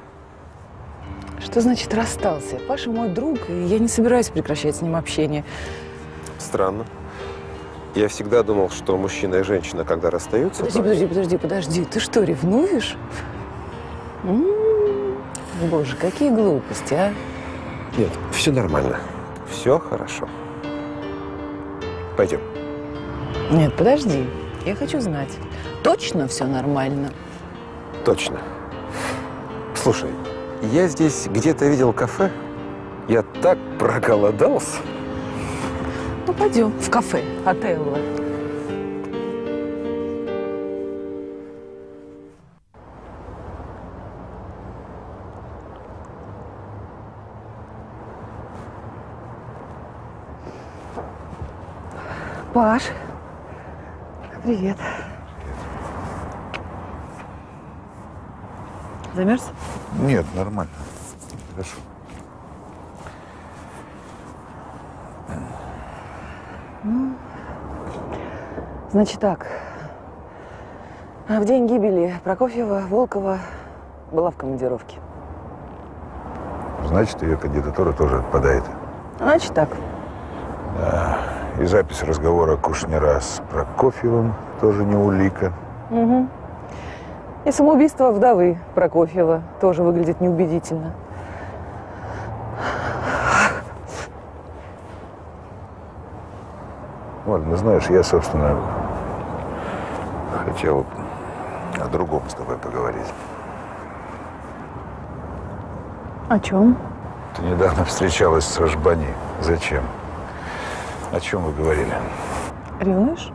Что значит расстался? Паша мой друг, и я не собираюсь прекращать с ним общение. Странно. Я всегда думал, что мужчина и женщина, когда расстаются… Подожди, подожди, подожди, подожди. Ты что, ревнуешь? М-м-м. Боже, какие глупости, а? Нет, все нормально. Все хорошо. Пойдем. Нет, подожди. Я хочу знать, точно все нормально? Точно. Слушай, я здесь где-то видел кафе. Я так проголодался. Ну, пойдем в кафе Отелло. Паш, привет. Замерз? Нет, нормально. Хорошо. Ну, значит так. В день гибели Прокофьева Волкова была в командировке. Значит, ее кандидатура тоже отпадает. Значит так. Да. И запись разговора Кушнера с Прокофьевым тоже не улика. Угу. И самоубийство вдовы Прокофьева тоже выглядит неубедительно. Ладно, знаешь, я, собственно, хотел о другом с тобой поговорить. О чем? Ты недавно встречалась с Рашбани. Зачем? О чем вы говорили? Ревнуешь?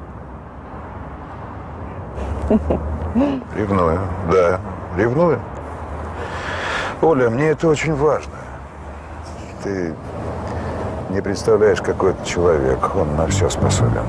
Ревную, да, ревную. Оля, мне это очень важно. Ты не представляешь, какой это человек. Он на все способен.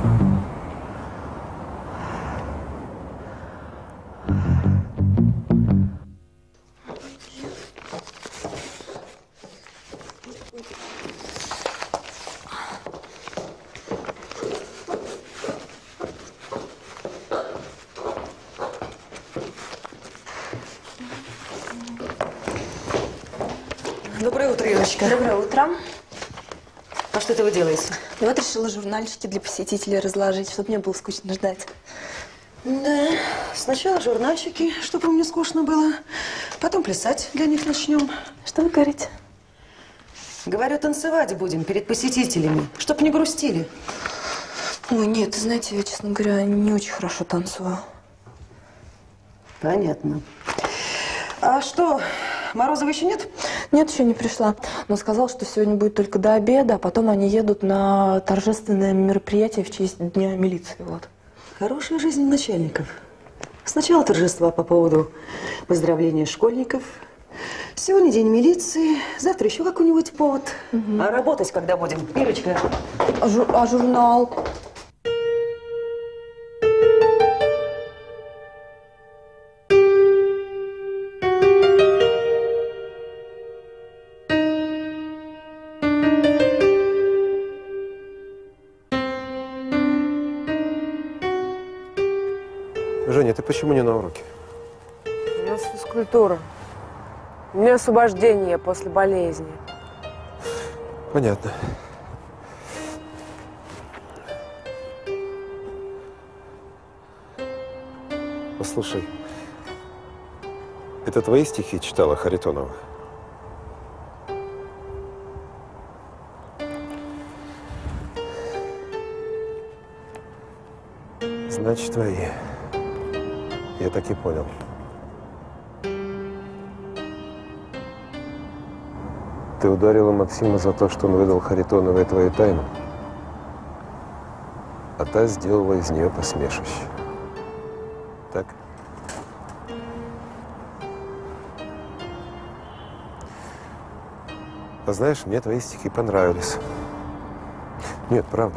Доброе утро, Ирочка. Доброе утро. А что это вы делаете? Я вот решила журнальчики для посетителей разложить, чтобы мне было скучно ждать. Да, сначала журнальчики, чтобы мне скучно было. Потом плясать для них начнем. Что вы говорите? Говорю, танцевать будем перед посетителями, чтоб не грустили. Ой, нет, знаете, я, честно говоря, не очень хорошо танцую. Понятно. А что, Морозова еще нет? Нет, еще не пришла. Но сказал, что сегодня будет только до обеда, а потом они едут на торжественное мероприятие в честь Дня милиции. Вот. Хорошая жизнь начальников. Сначала торжества по поводу поздравления школьников. Сегодня день милиции, завтра еще какой-нибудь повод. Угу. А работать когда будем? Ирочка. А, жур а журнал? Женя, ты почему не на уроке? У нас физкультура. У меня освобождение после болезни. Понятно. Послушай, это твои стихи читала Харитонова? Значит, твои. Я так и понял. Ты ударила Максима за то, что он выдал Харитоновой твою тайну, а та сделала из нее посмешище. Так? А знаешь, мне твои стихи понравились. Нет, правда.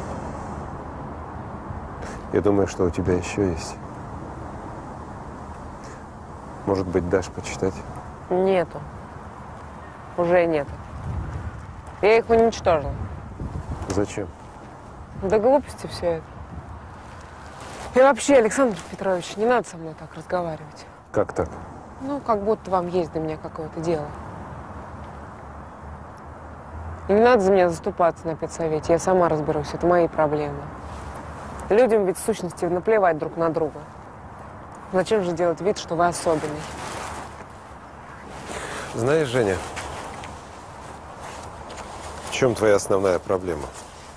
Я думаю, что у тебя еще есть. Может быть, дашь почитать? Нету. Уже нету. Я их уничтожила. Зачем? Да глупости все это. И вообще, Александр Петрович, не надо со мной так разговаривать. Как так? Ну, как будто вам есть до меня какое-то дело. И не надо за меня заступаться на педсовете. Я сама разберусь. Это мои проблемы. Людям ведь в сущности наплевать друг на друга. Зачем же делать вид, что вы особенный? Знаешь, Женя, чем твоя основная проблема?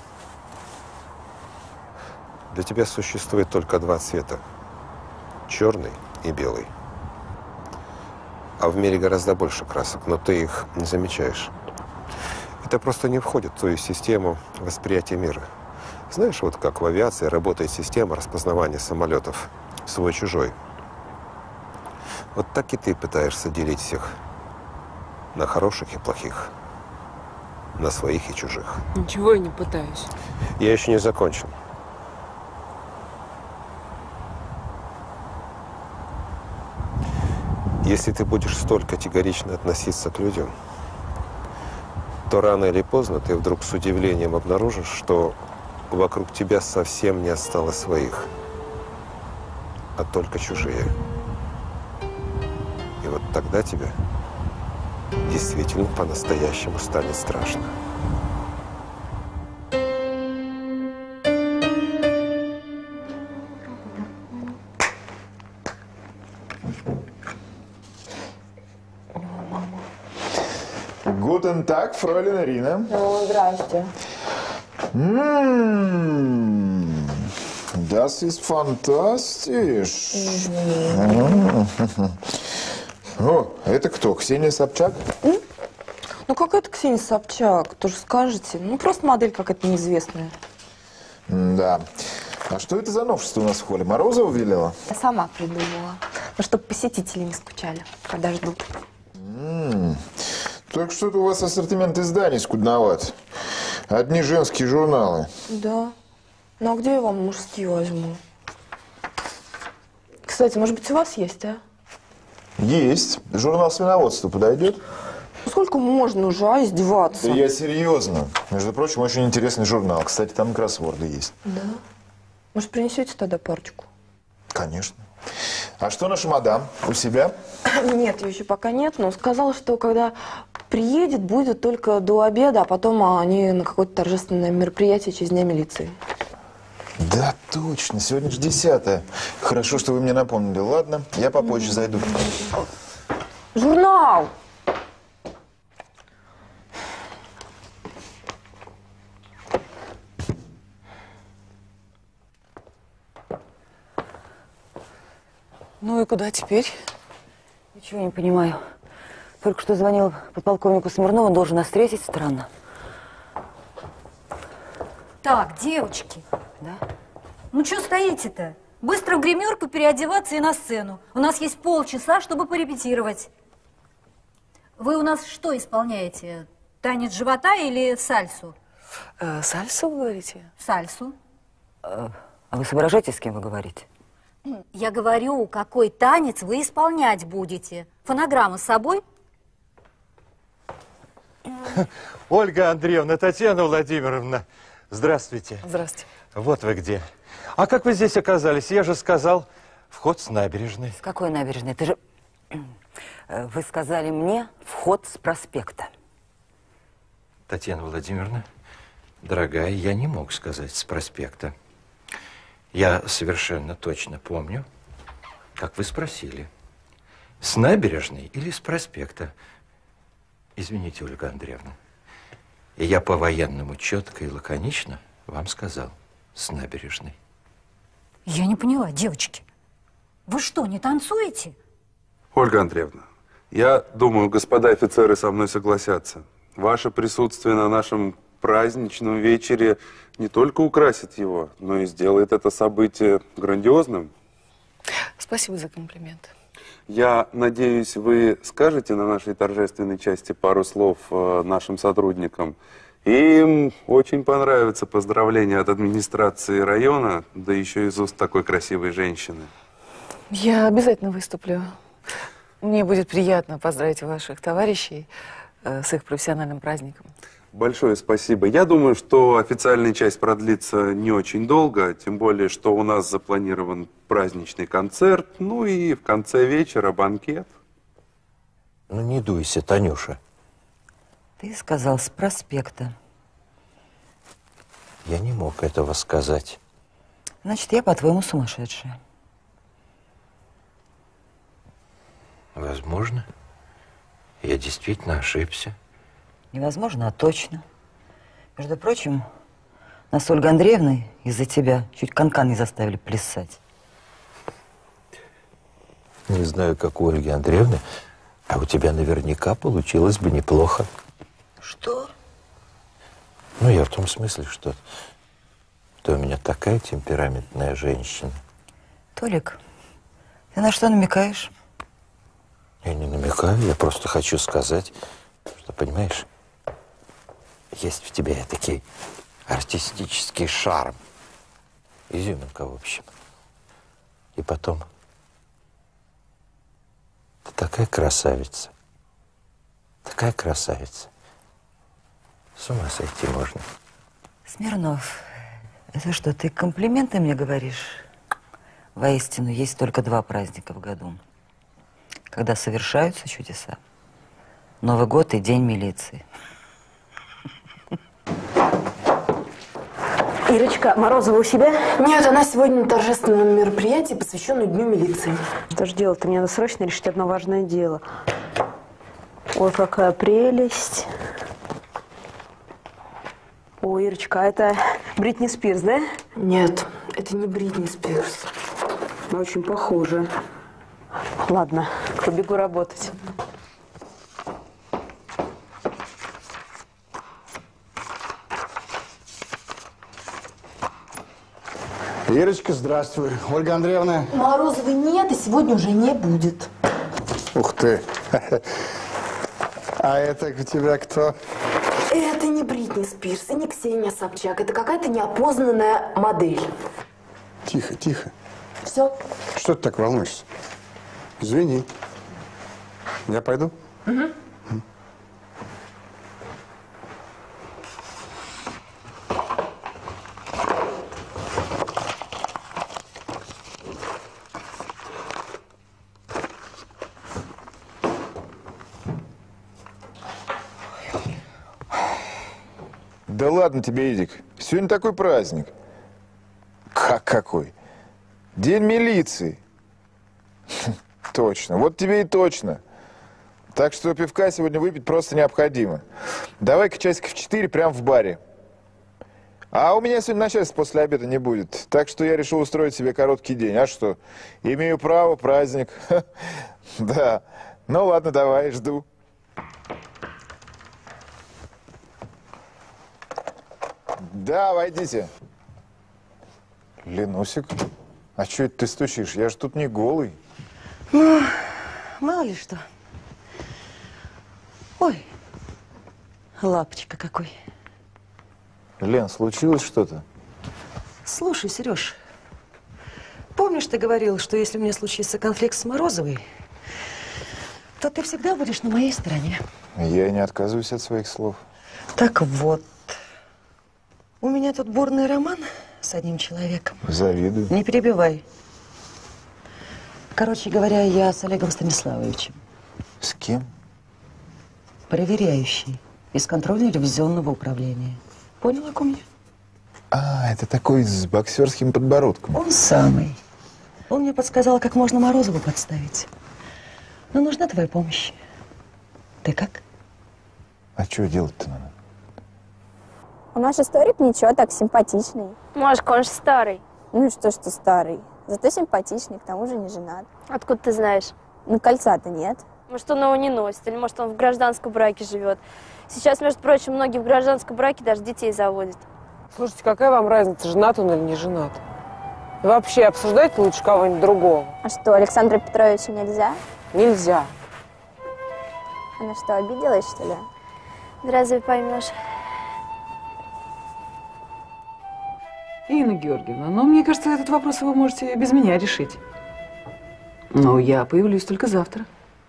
Для тебя существует только два цвета. Черный и белый. А в мире гораздо больше красок, но ты их не замечаешь. Это просто не входит в твою систему восприятия мира. Знаешь, вот как в авиации работает система распознавания самолетов свой-чужой. Вот так и ты пытаешься делить всех на хороших и плохих, на своих и чужих. Ничего я не пытаюсь. Я еще не закончил. Если ты будешь столь категорично относиться к людям, то рано или поздно ты вдруг с удивлением обнаружишь, что вокруг тебя совсем не осталось своих, а только чужие. И вот тогда тебе действительно по-настоящему станет страшно. Guten Tag, Fräulein Irina. Ну, здрасте. Mmh, das ist fantastisch. О, это кто? Ксения Собчак? Ну, как это Ксения Собчак? Тоже скажете. Ну, просто модель какая-то неизвестная. Да. А что это за новшество у нас в холле? Морозова велела? Я сама придумала. Ну, чтобы посетители не скучали, когда ждут. М-м, так что-то у вас ассортимент изданий скудноват. Одни женские журналы. Да. Ну, а где я вам мужские возьму? Кстати, может быть, у вас есть, а? Есть. Журнал свиноводства подойдет? Ну, сколько можно уже, а, издеваться? Да я серьезно. Между прочим, очень интересный журнал. Кстати, там и кроссворды есть. Да? Может, принесете тогда парочку? Конечно. А что наша мадам? У себя? Нет, ее еще пока нет, но сказала, что когда приедет, будет только до обеда, а потом они на какое-то торжественное мероприятие через Дня милиции. Да, точно. Сегодня же десятое. Хорошо, что вы мне напомнили. Ладно, я попозже зайду. Журнал! Ну и куда теперь? Ничего не понимаю. Только что звонил подполковнику Смирнову, он должен нас встретить. Странно. Так, девочки. Да? Ну что стоите-то? Быстро в гримерку переодеваться и на сцену. У нас есть полчаса, чтобы порепетировать. Вы у нас что исполняете? Танец живота или сальсу? Э, сальсу, вы говорите? Сальсу. Э, а вы соображаете, с кем вы говорите? Я говорю, какой танец вы исполнять будете. Фонограмма с собой? Ольга Андреевна, Татьяна Владимировна, здравствуйте. Здравствуйте. Вот вы где. А как вы здесь оказались? Я же сказал, вход с набережной. С какой набережной? Ты же... Вы сказали мне, вход с проспекта. Татьяна Владимировна, дорогая, я не мог сказать с проспекта. Я совершенно точно помню, как вы спросили, с набережной или с проспекта. Извините, Ольга Андреевна. И я по-военному четко и лаконично вам сказал, с набережной. Я не поняла, девочки. Вы что, не танцуете? Ольга Андреевна, я думаю, господа офицеры со мной согласятся. Ваше присутствие на нашем праздничном вечере не только украсит его, но и сделает это событие грандиозным. Спасибо за комплимент. Я надеюсь, вы скажете на нашей торжественной части пару слов э, нашим сотрудникам. Им очень понравится поздравление от администрации района, да еще из уст такой красивой женщины. Я обязательно выступлю. Мне будет приятно поздравить ваших товарищей э, с их профессиональным праздником. Большое спасибо. Я думаю, что официальная часть продлится не очень долго, тем более, что у нас запланирован праздничный концерт, ну и в конце вечера банкет. Ну не дуйся, Танюша. Ты сказал с проспекта. Я не мог этого сказать. Значит, я, по-твоему, сумасшедшая. Возможно. Я действительно ошибся. Невозможно, а точно. Между прочим, нас с Ольгой Андреевной из-за тебя чуть канкан не заставили плясать. Не знаю, как у Ольги Андреевны, а у тебя наверняка получилось бы неплохо. Что? Ну, я в том смысле, что ты у меня такая темпераментная женщина. Толик, ты на что намекаешь? Я не намекаю, я просто хочу сказать, что, понимаешь, есть в тебе такой артистический шарм. Изюминка, в общем. И потом, ты такая красавица. Такая красавица. С ума сойти можно. Смирнов, это что, ты комплименты мне говоришь? Воистину, есть только два праздника в году, когда совершаются чудеса. Новый год и День милиции. Ирочка, Морозова у себя? Нет, она сегодня на торжественном мероприятии, посвященном Дню милиции. Что ж делать-то? Мне надо срочно решить одно важное дело. Ой, какая прелесть. Ой, Ирочка, а это Бритни Спирс, да? Нет, это не Бритни Спирс. Но очень похоже. Ладно, побегу работать. Ирочка, здравствуй. Ольга Андреевна. Морозовой нет, и сегодня уже не будет. Ух ты. А это у тебя кто? Это не Бритни Спирс и не Ксения Собчак. Это какая-то неопознанная модель. Тихо, тихо. Все? Что ты так волнуешься? Извини. Я пойду? Угу. Да ладно тебе, Эдик. Сегодня такой праздник. Как какой? День милиции. Точно. Вот тебе и точно. Так что пивка сегодня выпить просто необходимо. Давай-ка часиков в четыре прямо в баре. А у меня сегодня начальства после обеда не будет. Так что я решил устроить себе короткий день. А что? Имею право, праздник. Да. Ну ладно, давай, жду. Да, войдите. Ленусик, а что это ты стучишь? Я же тут не голый. Ну, мало ли что. Ой, лапочка какой. Лен, случилось что-то? Слушай, Сереж, помнишь, ты говорил, что если у меня случится конфликт с Морозовой, то ты всегда будешь на моей стороне? Я не отказываюсь от своих слов. Так вот, у меня тут бурный роман с одним человеком. Завидую. Не перебивай. Короче говоря, я с Олегом Станиславовичем. С кем? Проверяющий из контрольно-ревизионного управления. Понял, о ком я? А, это такой с боксерским подбородком. Он самый. Он мне подсказал, как можно Морозову подставить. Но нужна твоя помощь. Ты как? А что делать-то надо? У наш историк ничего, так симпатичный. Машка, он же старый. Ну и что, что старый? Зато симпатичный, к тому же не женат. Откуда ты знаешь? Ну, кольца-то нет. Может, он его не носит, или может, он в гражданском браке живет. Сейчас, между прочим, многие в гражданском браке даже детей заводят. Слушайте, какая вам разница, женат он или не женат? И вообще, обсуждайте лучше кого-нибудь другого. А что, Александра Петровича нельзя? Нельзя. Она что, обиделась, что ли? Да разве поймешь? Инна Георгиевна, но мне кажется, этот вопрос вы можете без меня решить. Но я появлюсь только завтра.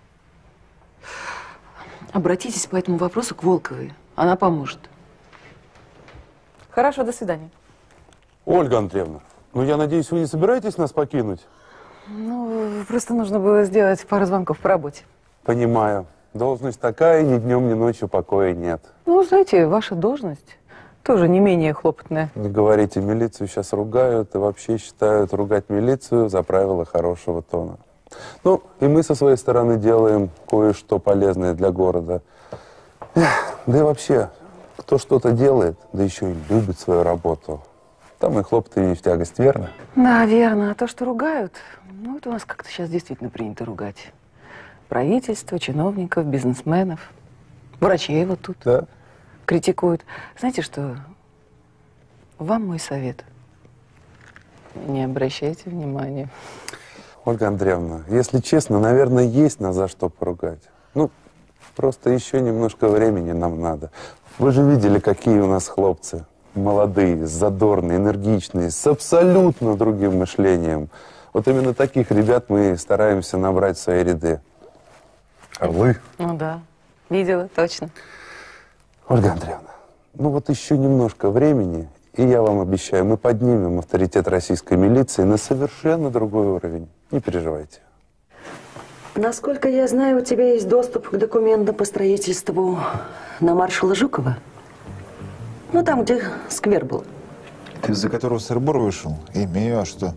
Обратитесь по этому вопросу к Волковой. Она поможет. Хорошо, до свидания. Ольга Андреевна, ну я надеюсь, вы не собираетесь нас покинуть? Ну, просто нужно было сделать пару звонков по работе. Понимаю. Должность такая, ни днем, ни ночью покоя нет. Ну, знаете, ваша должность тоже не менее хлопотная. Не говорите, милицию сейчас ругают и вообще считают ругать милицию за правила хорошего тона. Ну, и мы со своей стороны делаем кое-что полезное для города. Эх, да и вообще, кто что-то делает, да еще и любит свою работу, там и хлопоты не в тягость, верно? Да, верно. А то, что ругают, ну, это у нас как-то сейчас действительно принято ругать. Правительство, чиновников, бизнесменов, врачей вот тут да. критикуют. Знаете что, вам мой совет. Не обращайте внимания. Ольга Андреевна, если честно, наверное, есть нас за что поругать. Ну, просто еще немножко времени нам надо. Вы же видели, какие у нас хлопцы. Молодые, задорные, энергичные, с абсолютно другим мышлением. Вот именно таких ребят мы стараемся набрать в свои ряды. А вы? Ну да, видела, точно. Ольга Андреевна, ну вот еще немножко времени, и я вам обещаю, мы поднимем авторитет российской милиции на совершенно другой уровень. Не переживайте. Насколько я знаю, у тебя есть доступ к документам по строительству на маршала Жукова? Ну, там, где сквер был. Ты из-за которого сыр-бор вышел? Имею, а что?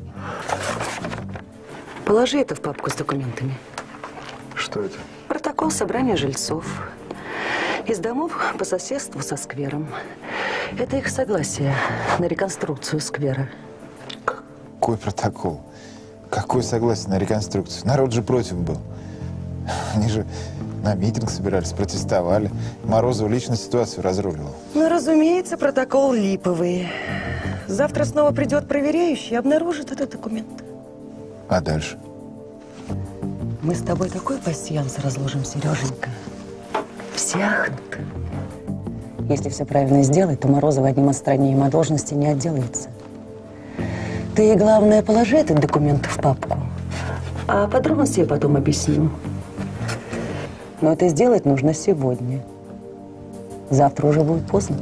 Положи это в папку с документами. Что это? Протокол собрания жильцов из домов по соседству со сквером. Это их согласие на реконструкцию сквера. Какой протокол? Какое согласие на реконструкцию? Народ же против был. Они же на митинг собирались, протестовали. Морозов лично ситуацию разруливал. Ну, разумеется, протокол липовый. Завтра снова придет проверяющий и обнаружит этот документ. А дальше? Мы с тобой такой пасьянс разложим, Сереженька. Все ахнут. Если все правильно сделать, то Морозов одним отстранением от должности не отделается. Ты, главное, положи этот документ в папку. А подробности я потом объясню. Но это сделать нужно сегодня. Завтра уже будет поздно.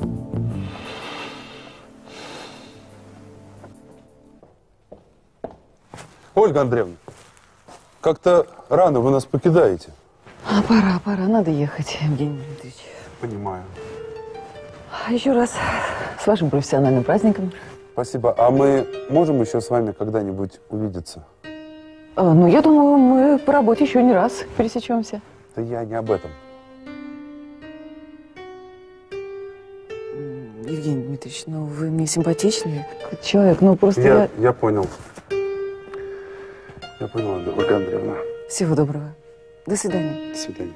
Ольга Андреевна, как-то рано вы нас покидаете. А пора, пора, надо ехать, Евгений Дмитриевич. Понимаю. Еще раз с вашим профессиональным праздником. Спасибо. А мы можем еще с вами когда-нибудь увидеться? А, ну, я думаю, мы по работе еще не раз пересечемся. Да я не об этом. Евгений Дмитриевич, ну вы мне симпатичный человек, ну просто я... я... Я понял. Я понял, Ольга Андреевна. Всего доброго. До свидания. До свидания.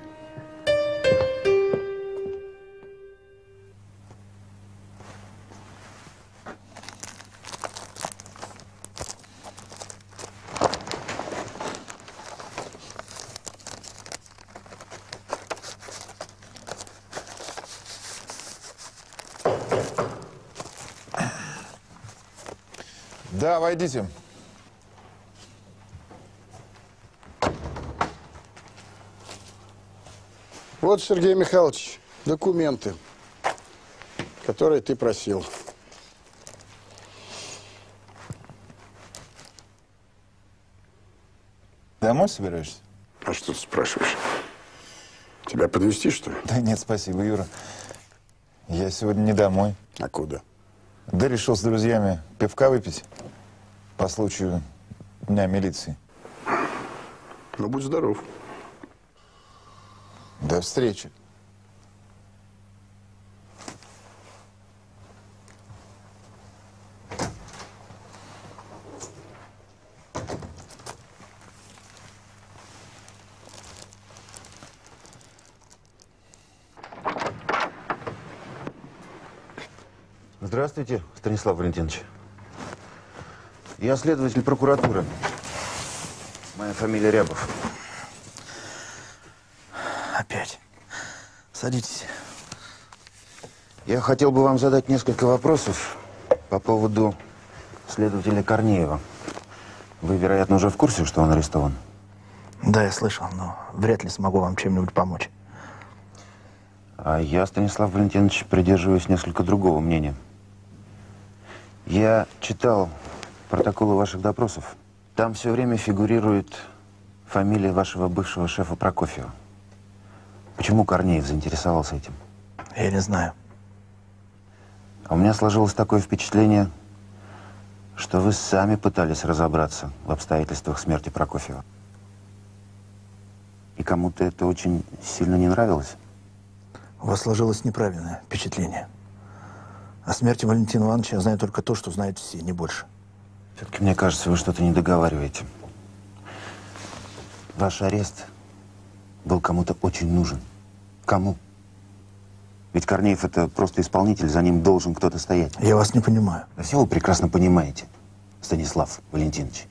Да, войдите. Вот, Сергей Михайлович, документы, которые ты просил. Домой собираешься? А что ты спрашиваешь? Тебя подвезти, что ли? Да нет, спасибо, Юра. Я сегодня не домой. А куда? Да решил с друзьями пивка выпить по случаю Дня милиции. Ну, будь здоров. До встречи. Здравствуйте, Станислав Валентинович. Я следователь прокуратуры. Моя фамилия Рябов. Опять. Садитесь. Я хотел бы вам задать несколько вопросов по поводу следователя Корнеева. Вы, вероятно, уже в курсе, что он арестован? Да, я слышал, но вряд ли смогу вам чем-нибудь помочь. А я, Станислав Валентинович, придерживаюсь несколько другого мнения. Я читал протоколы ваших допросов. Там все время фигурирует фамилия вашего бывшего шефа Прокофьева. Почему Корнеев заинтересовался этим? Я не знаю. А у меня сложилось такое впечатление, что вы сами пытались разобраться в обстоятельствах смерти Прокофьева. И кому-то это очень сильно не нравилось? У вас сложилось неправильное впечатление. О смерти Валентина Ивановича я знаю только то, что знают все, не больше. Все-таки мне кажется, вы что-то не договариваете. Ваш арест был кому-то очень нужен. Кому? Ведь Корнеев – это просто исполнитель, за ним должен кто-то стоять. Я вас не понимаю. Да все вы прекрасно понимаете, Станислав Валентинович.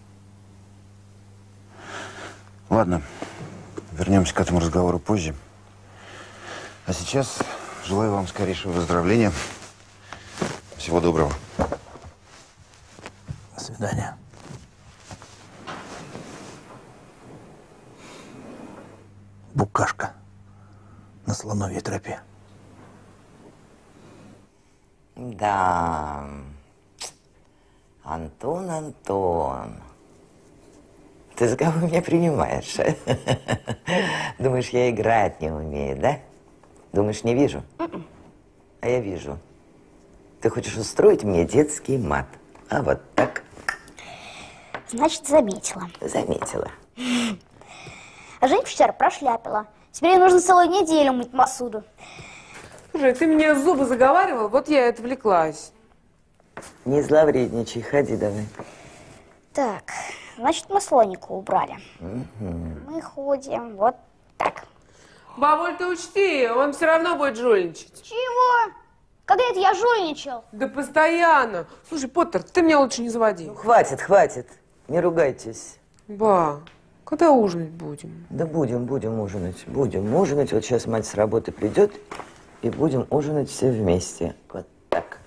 Ладно, вернемся к этому разговору позже. А сейчас желаю вам скорейшего выздоровления. Всего доброго. До свидания. Букашка на слоновьей тропе. Да, Антон, Антон, ты за кого меня принимаешь? Думаешь, я играть не умею, да? Думаешь, не вижу? А я вижу. Ты хочешь устроить мне детский мат. А вот так. Значит, заметила. Заметила. Жень вчера прошляпила. Теперь ей нужно целую неделю мыть посуду. Слушай, ты мне зубы заговаривал, вот я и отвлеклась. Не зловредничай, ходи давай. Так, значит, мы слоника убрали. Угу. Мы ходим вот так. Бабуль, ты учти, он все равно будет жульничать. Чего? Когда это я жульничал? Да постоянно. Слушай, Поттер, ты меня лучше не заводи. Ну, хватит, хватит. Не ругайтесь. Ба, когда ужинать будем? Да будем, будем ужинать. Будем ужинать. Вот сейчас мать с работы придет, и будем ужинать все вместе. Вот так.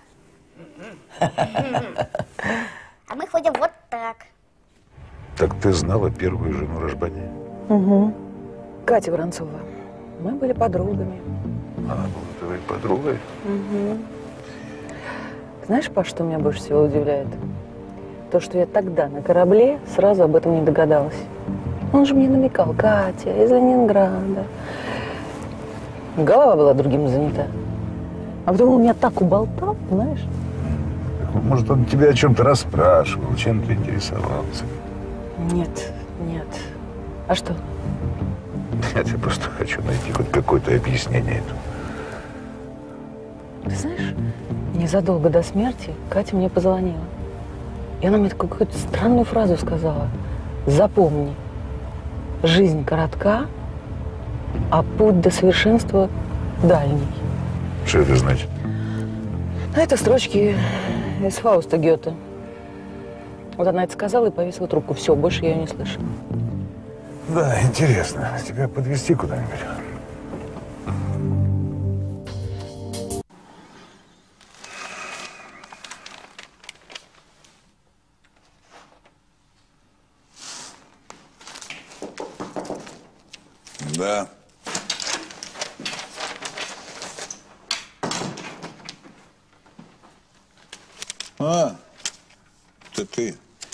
А мы ходим вот так. Так ты знала первую жену Рожбани? Угу. Катя Воронцова. Мы были подругами. Она была твоей подругой? Угу. Знаешь, Паш, что меня больше всего удивляет? То, что я тогда на корабле сразу об этом не догадалась. Он же мне намекал: Катя из Ленинграда. Голова была другим занята. А потом он меня так уболтал, знаешь? Так, может, он тебя о чем-то расспрашивал, чем ты интересовался? Нет, нет. А что? Нет, я просто хочу найти хоть какое-то объяснение этому. Ты знаешь, незадолго до смерти Катя мне позвонила. И она мне такую какую-то странную фразу сказала. Запомни, жизнь коротка, а путь до совершенства дальний. Что это значит? А это строчки из Фауста Гёте. Вот она это сказала и повесила трубку. Все, больше я ее не слышала. Да, интересно. Тебя подвезти куда-нибудь? Да. А, это ты.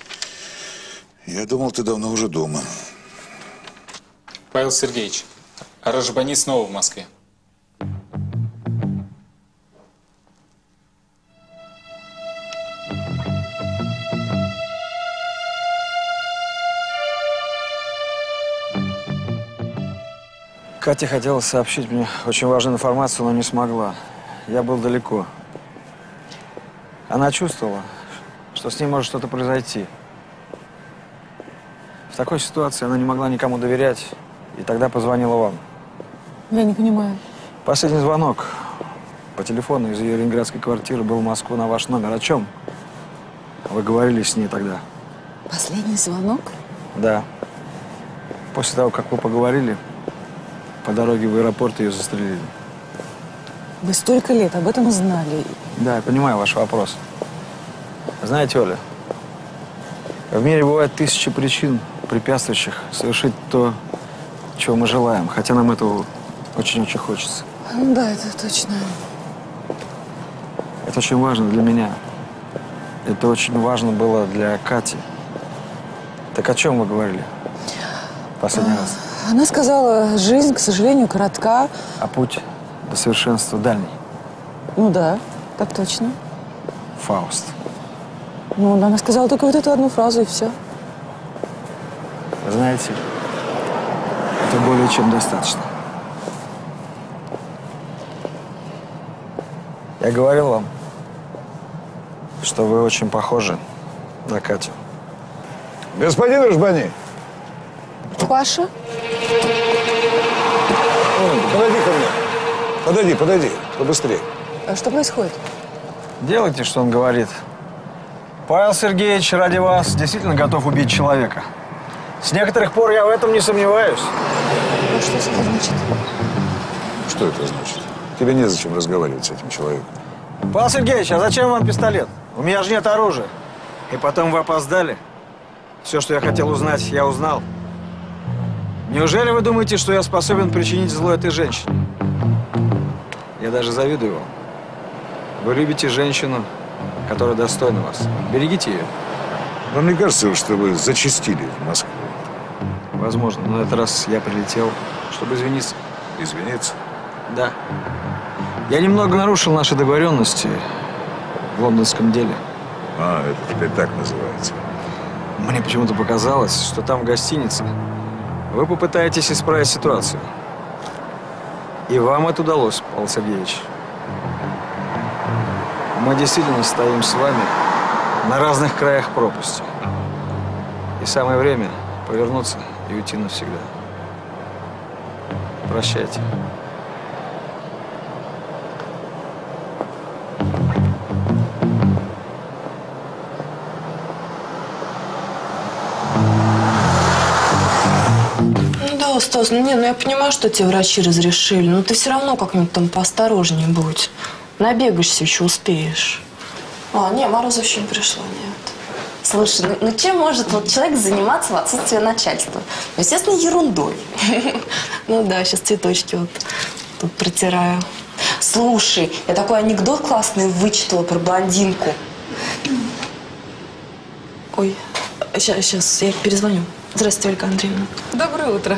Я думал, ты давно уже дома. Павел Сергеевич, Рожбани снова в Москве. Катя хотела сообщить мне очень важную информацию, но не смогла. Я был далеко. Она чувствовала, что с ней может что-то произойти. В такой ситуации она не могла никому доверять, и тогда позвонила вам. Я не понимаю. Последний звонок по телефону из ее ленинградской квартиры был в Москву на ваш номер. О чем вы говорили с ней тогда? Последний звонок? Да. После того, как вы поговорили, по дороге в аэропорт ее застрелили. Вы столько лет об этом знали. Да, я понимаю ваш вопрос. Знаете, Оля, в мире бывает тысячи причин, препятствующих совершить то, чего мы желаем, хотя нам этого очень-очень хочется. Ну да, это точно. Это очень важно для меня. Это очень важно было для Кати. Так о чем вы говорили последний а, раз? Она сказала, жизнь, к сожалению, коротка. А путь до совершенства дальний. Ну да, так точно. Фауст. Ну, она сказала только вот эту одну фразу, и все. Знаете, это более чем достаточно. Я говорил вам, что вы очень похожи на Катю. Господин Рожбани. Паша? Подойди ко мне. Подойди, подойди, побыстрее. А что происходит? Делайте, что он говорит. Павел Сергеевич ради вас действительно готов убить человека. С некоторых пор я в этом не сомневаюсь. Ну, что это значит? Что это значит? Тебе незачем разговаривать с этим человеком. Павел Сергеевич, а зачем вам пистолет? У меня же нет оружия. И потом вы опоздали. Все, что я хотел узнать, я узнал. Неужели вы думаете, что я способен причинить зло этой женщине? Я даже завидую вам. Вы любите женщину, которая достойна вас. Берегите ее. Но мне кажется, что вы зачастили в Москву. Возможно, но этот раз я прилетел, чтобы извиниться. Извиниться? Да. Я немного нарушил наши договоренности в лондонском деле. А, это теперь так называется. Мне почему-то показалось, что там в гостинице вы попытаетесь исправить ситуацию. И вам это удалось, Павел Сергеевич. Мы действительно стоим с вами на разных краях пропасти. И самое время повернуться и уйти навсегда. Прощайте. Да, Стас, ну нет, ну я понимаю, что тебе врачи разрешили, но ты все равно как-нибудь там поосторожнее будь. Набегаешься, еще успеешь. А, не, Морозов еще не пришло, нет. Слушай, ну, ну чем может вот человек заниматься в отсутствие начальства? Ну, естественно, ерундой. Ну да, сейчас цветочки вот тут протираю. Слушай, я такой анекдот классный вычитала про блондинку. Ой, сейчас, сейчас, я перезвоню. Здравствуйте, Ольга Андреевна. Доброе утро.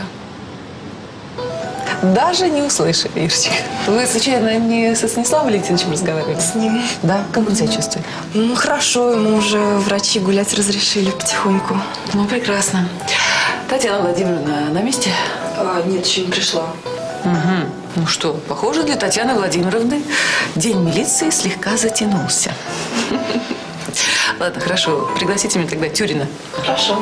Даже не услышали, Ирочка. Вы, случайно, не со Станиславом Валентиновичем разговаривали? С ним. Да? Как он себя чувствует? Ну, хорошо, ему уже врачи гулять разрешили потихоньку. Ну, прекрасно. Татьяна Владимировна на месте? А, нет, еще не пришла. Угу. Ну что, похоже, для Татьяны Владимировны день милиции слегка затянулся. Ладно, хорошо. Пригласите меня тогда Тюрина. Хорошо.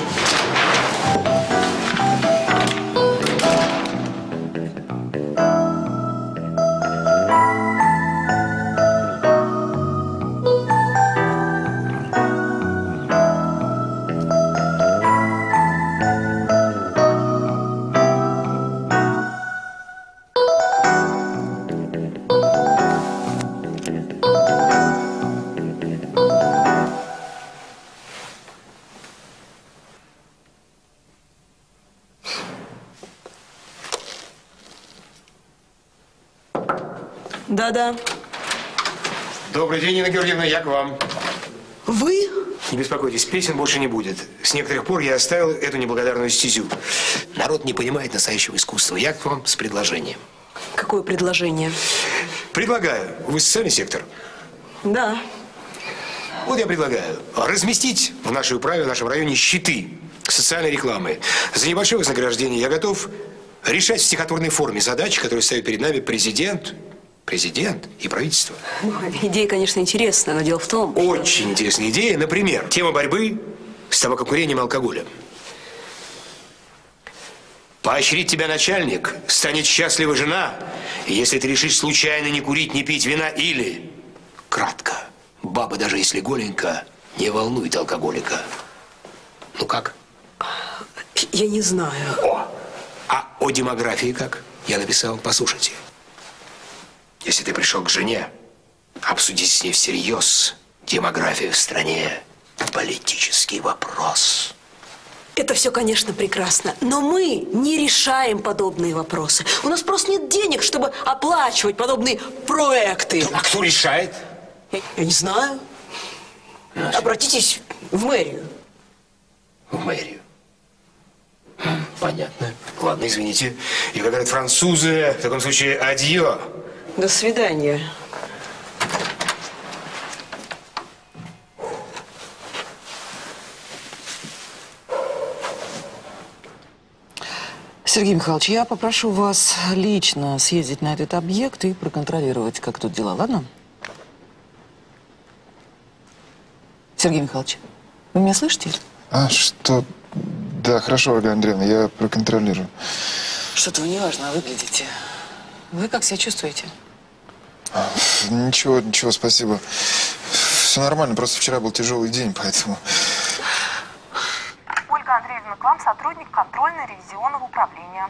Да-да. Добрый день, Нина Георгиевна, я к вам. Вы? Не беспокойтесь, песен больше не будет. С некоторых пор я оставил эту неблагодарную стезю. Народ не понимает настоящего искусства. Я к вам с предложением. Какое предложение? Предлагаю. Вы социальный сектор? Да. Вот я предлагаю разместить в нашей управе, в нашем районе щиты социальной рекламы. За небольшое вознаграждение я готов решать в стихотворной форме задачи, которые ставит перед нами президент, президент и правительство. Ну, идея, конечно, интересная, но дело в том… Очень что... интересная идея. Например, тема борьбы с табакокурением и алкоголем. Поощрит тебя начальник, станет счастлива жена, если ты решишь случайно не курить, не пить вина или… Кратко. Баба, даже если голенька, не волнует алкоголика. Ну как? Я не знаю. О! А о демографии как? Я написал, послушайте. Если ты пришел к жене, обсудить с ней всерьез демографию в стране, политический вопрос. Это все, конечно, прекрасно, но мы не решаем подобные вопросы. У нас просто нет денег, чтобы оплачивать подобные проекты. А кто решает? Я, я не знаю. Значит, обратитесь в мэрию. В мэрию? Понятно. Ладно, извините. И как говорят французы, в таком случае адьё. До свидания. Сергей Михайлович, я попрошу вас лично съездить на этот объект и проконтролировать, как тут дела, ладно? Сергей Михайлович, вы меня слышите? А, что? Да, хорошо, Ольга Андреевна, я проконтролирую. Что-то вы неважно выглядите. Вы как себя чувствуете? Ничего, ничего, спасибо. Все нормально, просто вчера был тяжелый день, поэтому... Ольга Андреевна, к вам сотрудник контрольно-ревизионного управления.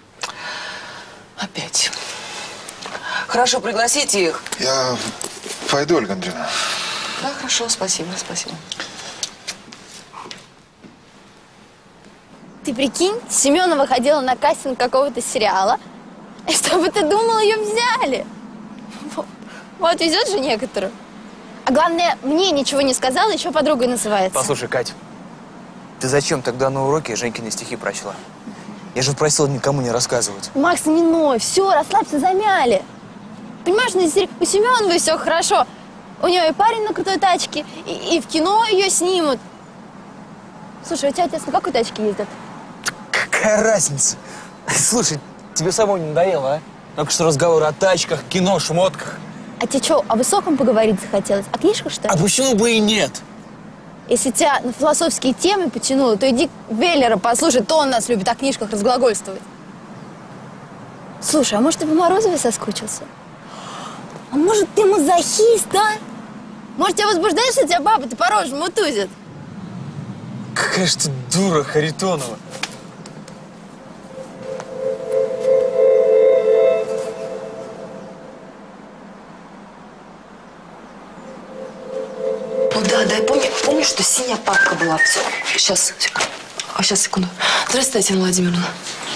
Опять. Хорошо, пригласите их. Я пойду, Ольга Андреевна. Да, хорошо, спасибо, спасибо. Ты прикинь, Семенова ходила на кастинг какого-то сериала, и чтобы ты думал, ее взяли. Вот везет же некоторым. А главное, мне ничего не сказала, еще подругой называется. Послушай, Кать, ты зачем тогда на уроке Женькины стихи прочла? Я же просил никому не рассказывать. Макс, не ной, все, расслабься, замяли. Понимаешь, ну, у Семеновой все хорошо. У нее и парень на крутой тачке, и, и в кино ее снимут. Слушай, у тебя отец на какой тачке ездит? Какая разница? Слушай, тебе самой не надоело, а? Только что разговоры о тачках, кино, шмотках. А тебе что, о высоком поговорить захотелось? О книжках, что ли? А почему бы и нет? Если тебя на философские темы потянуло, то иди Веллера послушай, то он нас любит о книжках разглагольствовать. Слушай, а может, ты по Морозовой соскучился? А может, ты мазохист, а? Может, тебя возбуждает, что тебя баба-то по рожам мутузит? Какая ж ты дура, Харитонова. Ну да, да, я помню, помню, что синяя папка была. Все. Сейчас, секунду. А, сейчас, секунду. Здравствуйте, Татьяна Владимировна.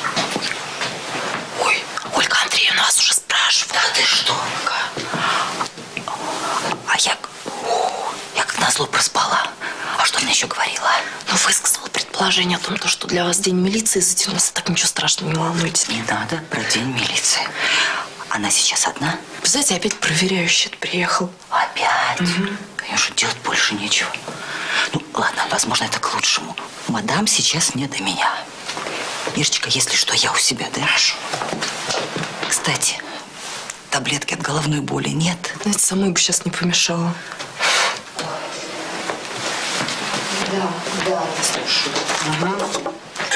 Ой, Ольга Андреевна, вас уже спрашивала. Да ты что? А я, я как назло проспала. А что она еще говорила? Ну, высказала предположение о том, что для вас день милиции затянулся. Так ничего страшного, не волнуйтесь. Не надо про день милиции. Она сейчас одна? Вы знаете, опять проверяющий приехал. Опять? Угу. Ей же делать больше нечего. Ну, ладно, возможно, это к лучшему. Мадам сейчас не до меня. Ирочка, если что, я у себя, да? Хорошо. Кстати, таблетки от головной боли нет? Знаете, самой бы сейчас не помешало. Да, да, я слушаю. Ага.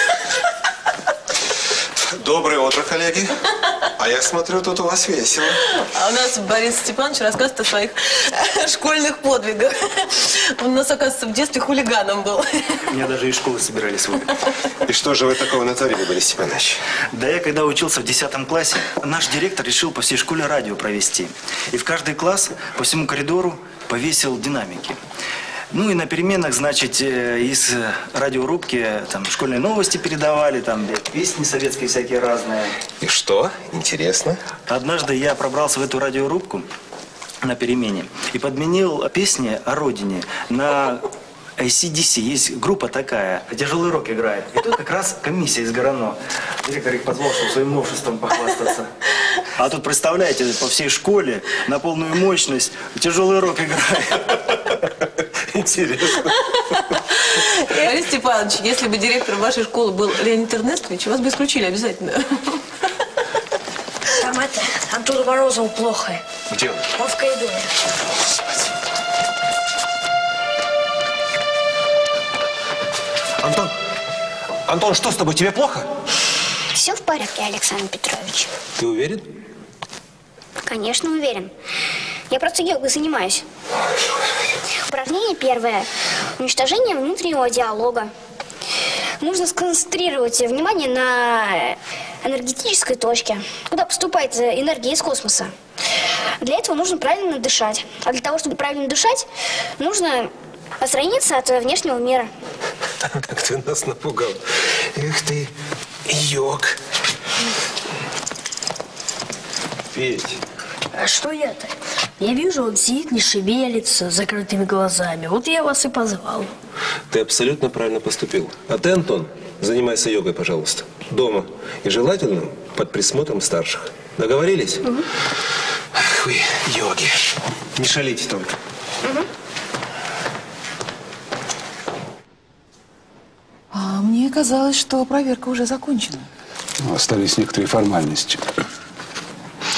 Доброе утро, коллеги. А я смотрю, тут у вас весело. А у нас Борис Степанович рассказывает о своих школьных подвигах. Он у нас, оказывается, в детстве хулиганом был. Меня даже из школы собирались выгнать. И что же вы такого натворили, Борис Степанович? Да я, когда учился в десятом классе, наш директор решил по всей школе радио провести. И в каждый класс по всему коридору повесил динамики. Ну и на переменах, значит, из радиорубки там школьные новости передавали, там песни советские всякие разные. И что? Интересно. Однажды я пробрался в эту радиорубку на перемене и подменил песни о родине на эй си ди си. Есть группа такая, тяжелый рок играет. И тут как раз комиссия из ГРАНО. Директор их позвал, чтобы своим новшеством похвастаться. А тут, представляете, по всей школе на полную мощность тяжелый рок играет. Интересно. Борис Степанович, если бы директором вашей школы был Леонид Эрнестович, вас бы исключили обязательно. Там это, Антону Морозову плохо. Где он? Он в коридоре. Антон, Антон, что с тобой? Тебе плохо? Все в порядке, Александр Петрович. Ты уверен? Конечно, уверен. Я просто йогой занимаюсь. Упражнение первое. Уничтожение внутреннего диалога. Нужно сконцентрировать внимание на энергетической точке, куда поступает энергия из космоса. Для этого нужно правильно дышать. А для того, чтобы правильно дышать, нужно отстраниться от внешнего мира. Так ты нас напугал. Эх ты, йог. Петь. А что я-то? Я вижу, он сидит, не шевелится, с закрытыми глазами. Вот я вас и позвал. Ты абсолютно правильно поступил. А ты, Антон, занимайся йогой, пожалуйста. Дома. И желательно под присмотром старших. Договорились? Угу. Ах вы, йоги. Не шалите только. Угу. А мне казалось, что проверка уже закончена. Ну, остались некоторые формальности.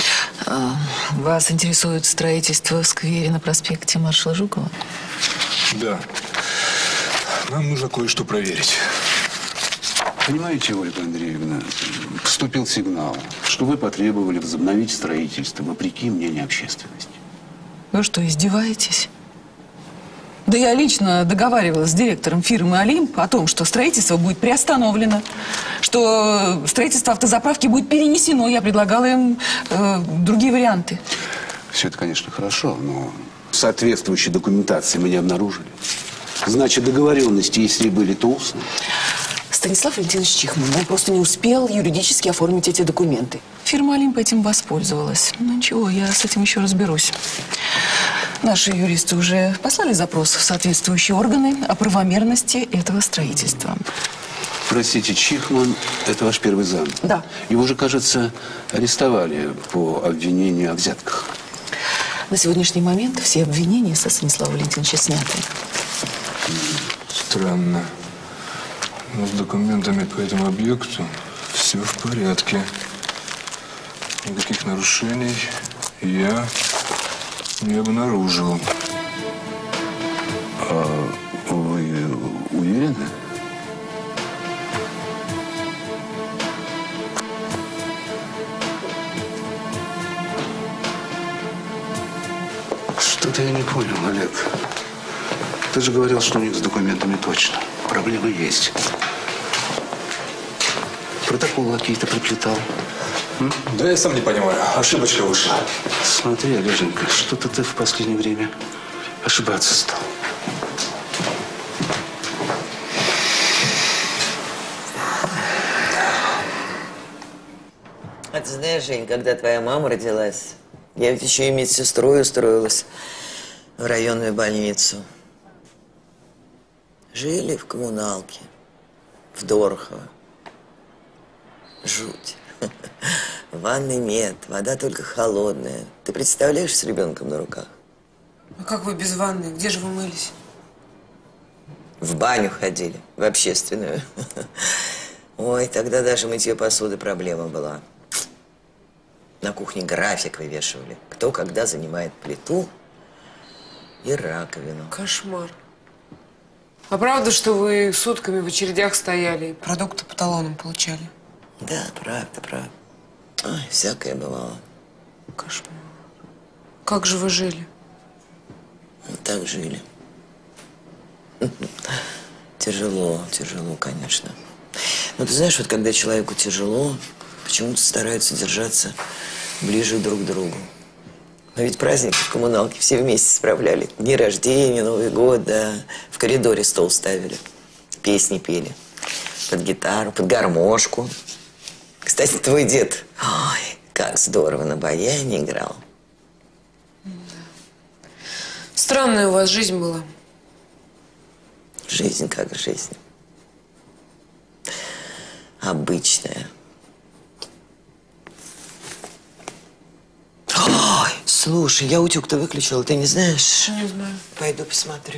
А, вас интересует строительство в сквере на проспекте маршала Жукова? Да. Нам нужно кое-что проверить. Понимаете, Ольга Андреевна, поступил сигнал, что вы потребовали возобновить строительство, вопреки мнению общественности. Вы что, издеваетесь? Да я лично договаривалась с директором фирмы «Олимп» о том, что строительство будет приостановлено, что строительство автозаправки будет перенесено. Я предлагала им э, другие варианты. Все это, конечно, хорошо, но соответствующей документации мы не обнаружили. Значит, договоренности, если и были, то устные. Станислав Валентинович Чихман, он просто не успел юридически оформить эти документы. Фирма «Олимп» этим воспользовалась. Ну ничего, я с этим еще разберусь. Наши юристы уже послали запрос в соответствующие органы о правомерности этого строительства. Простите, Чихман – это ваш первый зам? Да. Его же, кажется, арестовали по обвинению о взятках. На сегодняшний момент все обвинения со Станислава Валентиновича сняты. Странно. Но с документами по этому объекту все в порядке. Никаких нарушений я не обнаружил. А вы уверены? Что-то я не понял, Олег. Ты же говорил, что у них с документами точно. Проблемы есть. Протоколы какие-то приплетал. М? Да я сам не понимаю. Ошибочка вышла. Смотри, Олеженька, что-то ты в последнее время ошибаться стал. А ты знаешь, Жень, когда твоя мама родилась, я ведь еще и медсестрой устроилась в районную больницу. Жили в коммуналке, в Дорохово. Жуть. Ванны нет, вода только холодная. Ты представляешь, с ребенком на руках? А как вы без ванны? Где же вы мылись? В баню ходили, в общественную. Ой, тогда даже мытье посуды проблема была. На кухне график вывешивали. Кто когда занимает плиту и раковину. Кошмар. А правда, что вы сутками в очередях стояли и продукты по талонам получали? Да, правда, правда. Ой, всякое бывало. Кошмар. Как же вы жили? Вот так жили. Тяжело, тяжело, конечно. Но ты знаешь, вот когда человеку тяжело, почему-то стараются держаться ближе друг к другу. Но ведь праздники в коммуналке все вместе справляли. Дни рождения, Новый год, да. В коридоре стол ставили, песни пели. Под гитару, под гармошку. Кстати, твой дед, ой, как здорово на баяне играл. Странная у вас жизнь была. Жизнь как жизнь. Обычная. Ой, слушай, я утюг-то выключила, ты не знаешь? Не знаю. Пойду посмотрю.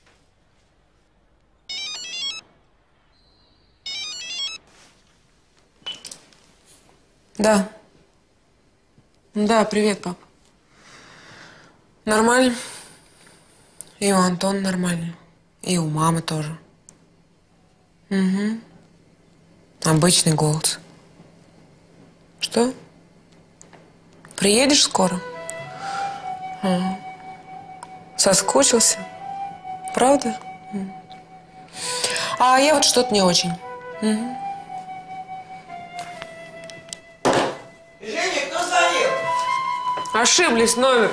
Да. Да, привет, пап. Нормально. И у Антона нормально. И у мамы тоже. Угу. Обычный голос. Что? Приедешь скоро? А. Соскучился? Правда? А я вот что-то не очень. Угу. Женя, кто звонил? Ошиблись номер.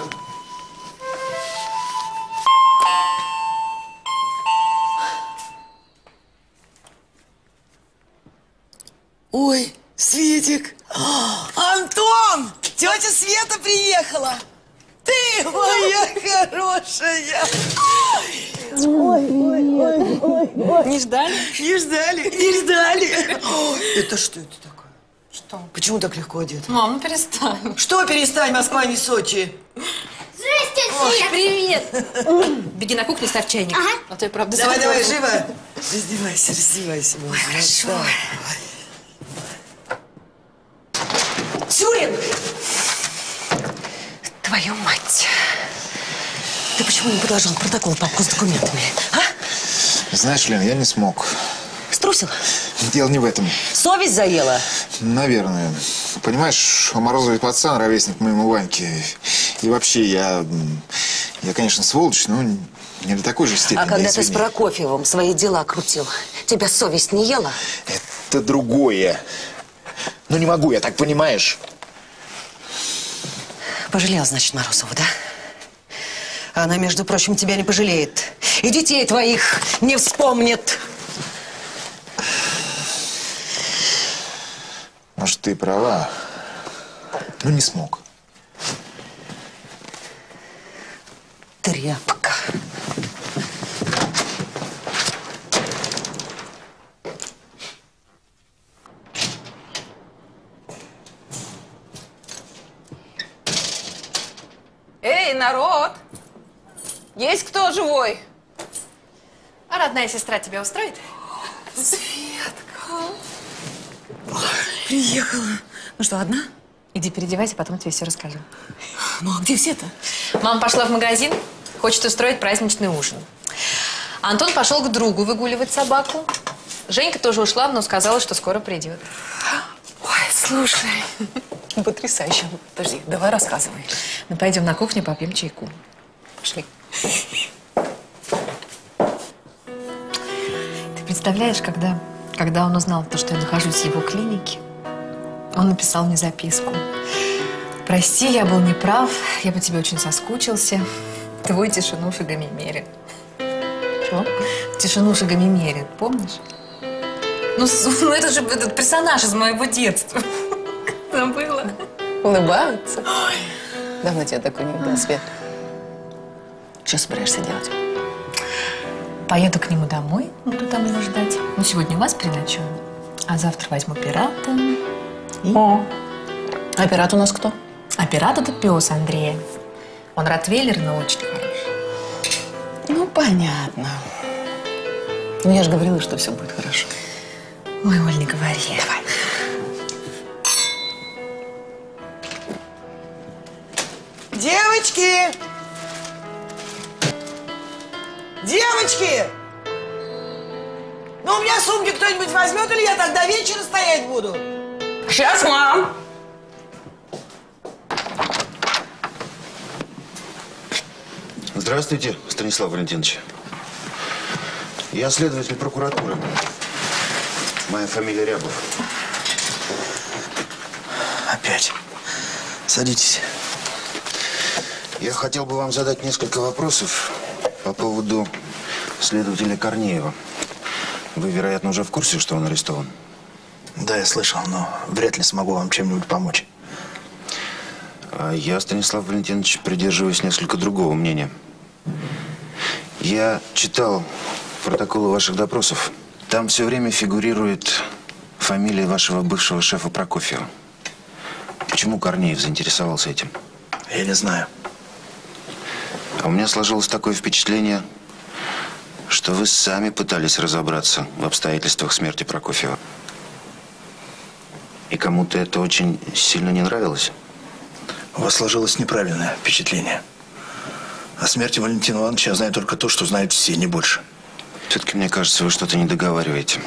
Ой, Светик! Антон! Тетя Света приехала! Ты моя хорошая! Ой, ой, ой, ой, ой. Не ждали? Не ждали, не ждали. Ой, это что это такое? Что? Почему так легко одет? Мам, ну перестань. Что перестань, Москва, не Сочи? Здрасте, Ой, привет. Беги на кухню, ставь чайник. Ага. А то я правда Давай, давай, забыла. живо. Раздевайся, раздевайся. Ой, хорошо. Тюрин! Твою мать. Ты почему не подложил протокол папку с документами, а? Знаешь, Лен, я не смог. Струсил? Дело не в этом. Совесть заела? Наверное. Понимаешь, Морозовый пацан, ровесник моему Ваньке. И вообще, я, я, конечно, сволочь, но не до такой же степени. А когда извини. ты с Прокофьевым свои дела крутил, тебя совесть не ела? Это другое. Ну не могу я, так понимаешь? Пожалел, значит, Морозову, да? Она, между прочим, тебя не пожалеет. И детей твоих не вспомнит. Может, ты и права. Ну, не смог. Тряпка. Эй, народ! Есть кто живой? А родная сестра тебя устроит? Светка! Приехала. Ну что, одна? Иди переодевайся, потом тебе все расскажу. Ну, а где все-то? Мама пошла в магазин, хочет устроить праздничный ужин. Антон пошел к другу выгуливать собаку. Женька тоже ушла, но сказала, что скоро придет. Ой, слушай, потрясающе. Подожди, давай рассказывай. Ну, пойдем на кухню, попьем чайку. Пошли. Ты представляешь, когда, когда он узнал то, что я нахожусь в его клинике, он написал мне записку. Прости, я был неправ, я по тебе очень соскучился. Твой Тишинуша Гамимерин. Чего? Тишинуша Гамимерин, помнишь? Ну, ну, это же этот персонаж из моего детства. Забыла. Улыбаются? Ой. Давно тебя такой не видела, Свет. Что собираешься делать? Поеду к нему домой, буду там его ждать. Ну, сегодня у вас переночую, а завтра возьму пирата. И... О, а пират у нас кто? А пират — это пес Андрея. Он ротвейлер, но очень хороший. Ну, понятно. Ну, я же говорила, что все будет хорошо. Ой, Оль, не говори. Давай. Девочки! Девочки! Ну, у меня сумки кто-нибудь возьмет, или я так до вечера стоять буду? Сейчас, мам! Здравствуйте, Станислав Валентинович. Я следователь прокуратуры. Моя фамилия Рябов. Опять. Садитесь. Я хотел бы вам задать несколько вопросов по поводу следователя Корнеева. Вы, вероятно, уже в курсе, что он арестован? Да, я слышал, но вряд ли смогу вам чем-нибудь помочь. А я, Станислав Валентинович, придерживаюсь несколько другого мнения. Я читал протоколы ваших допросов. Там все время фигурирует фамилия вашего бывшего шефа Прокофьева. Почему Корнеев заинтересовался этим? Я не знаю. А у меня сложилось такое впечатление, что вы сами пытались разобраться в обстоятельствах смерти Прокофьева. И кому-то это очень сильно не нравилось? У вас сложилось неправильное впечатление. О смерти Валентина Ивановича я знаю только то, что знают все, не больше. Все-таки, мне кажется, вы что-то не договариваете.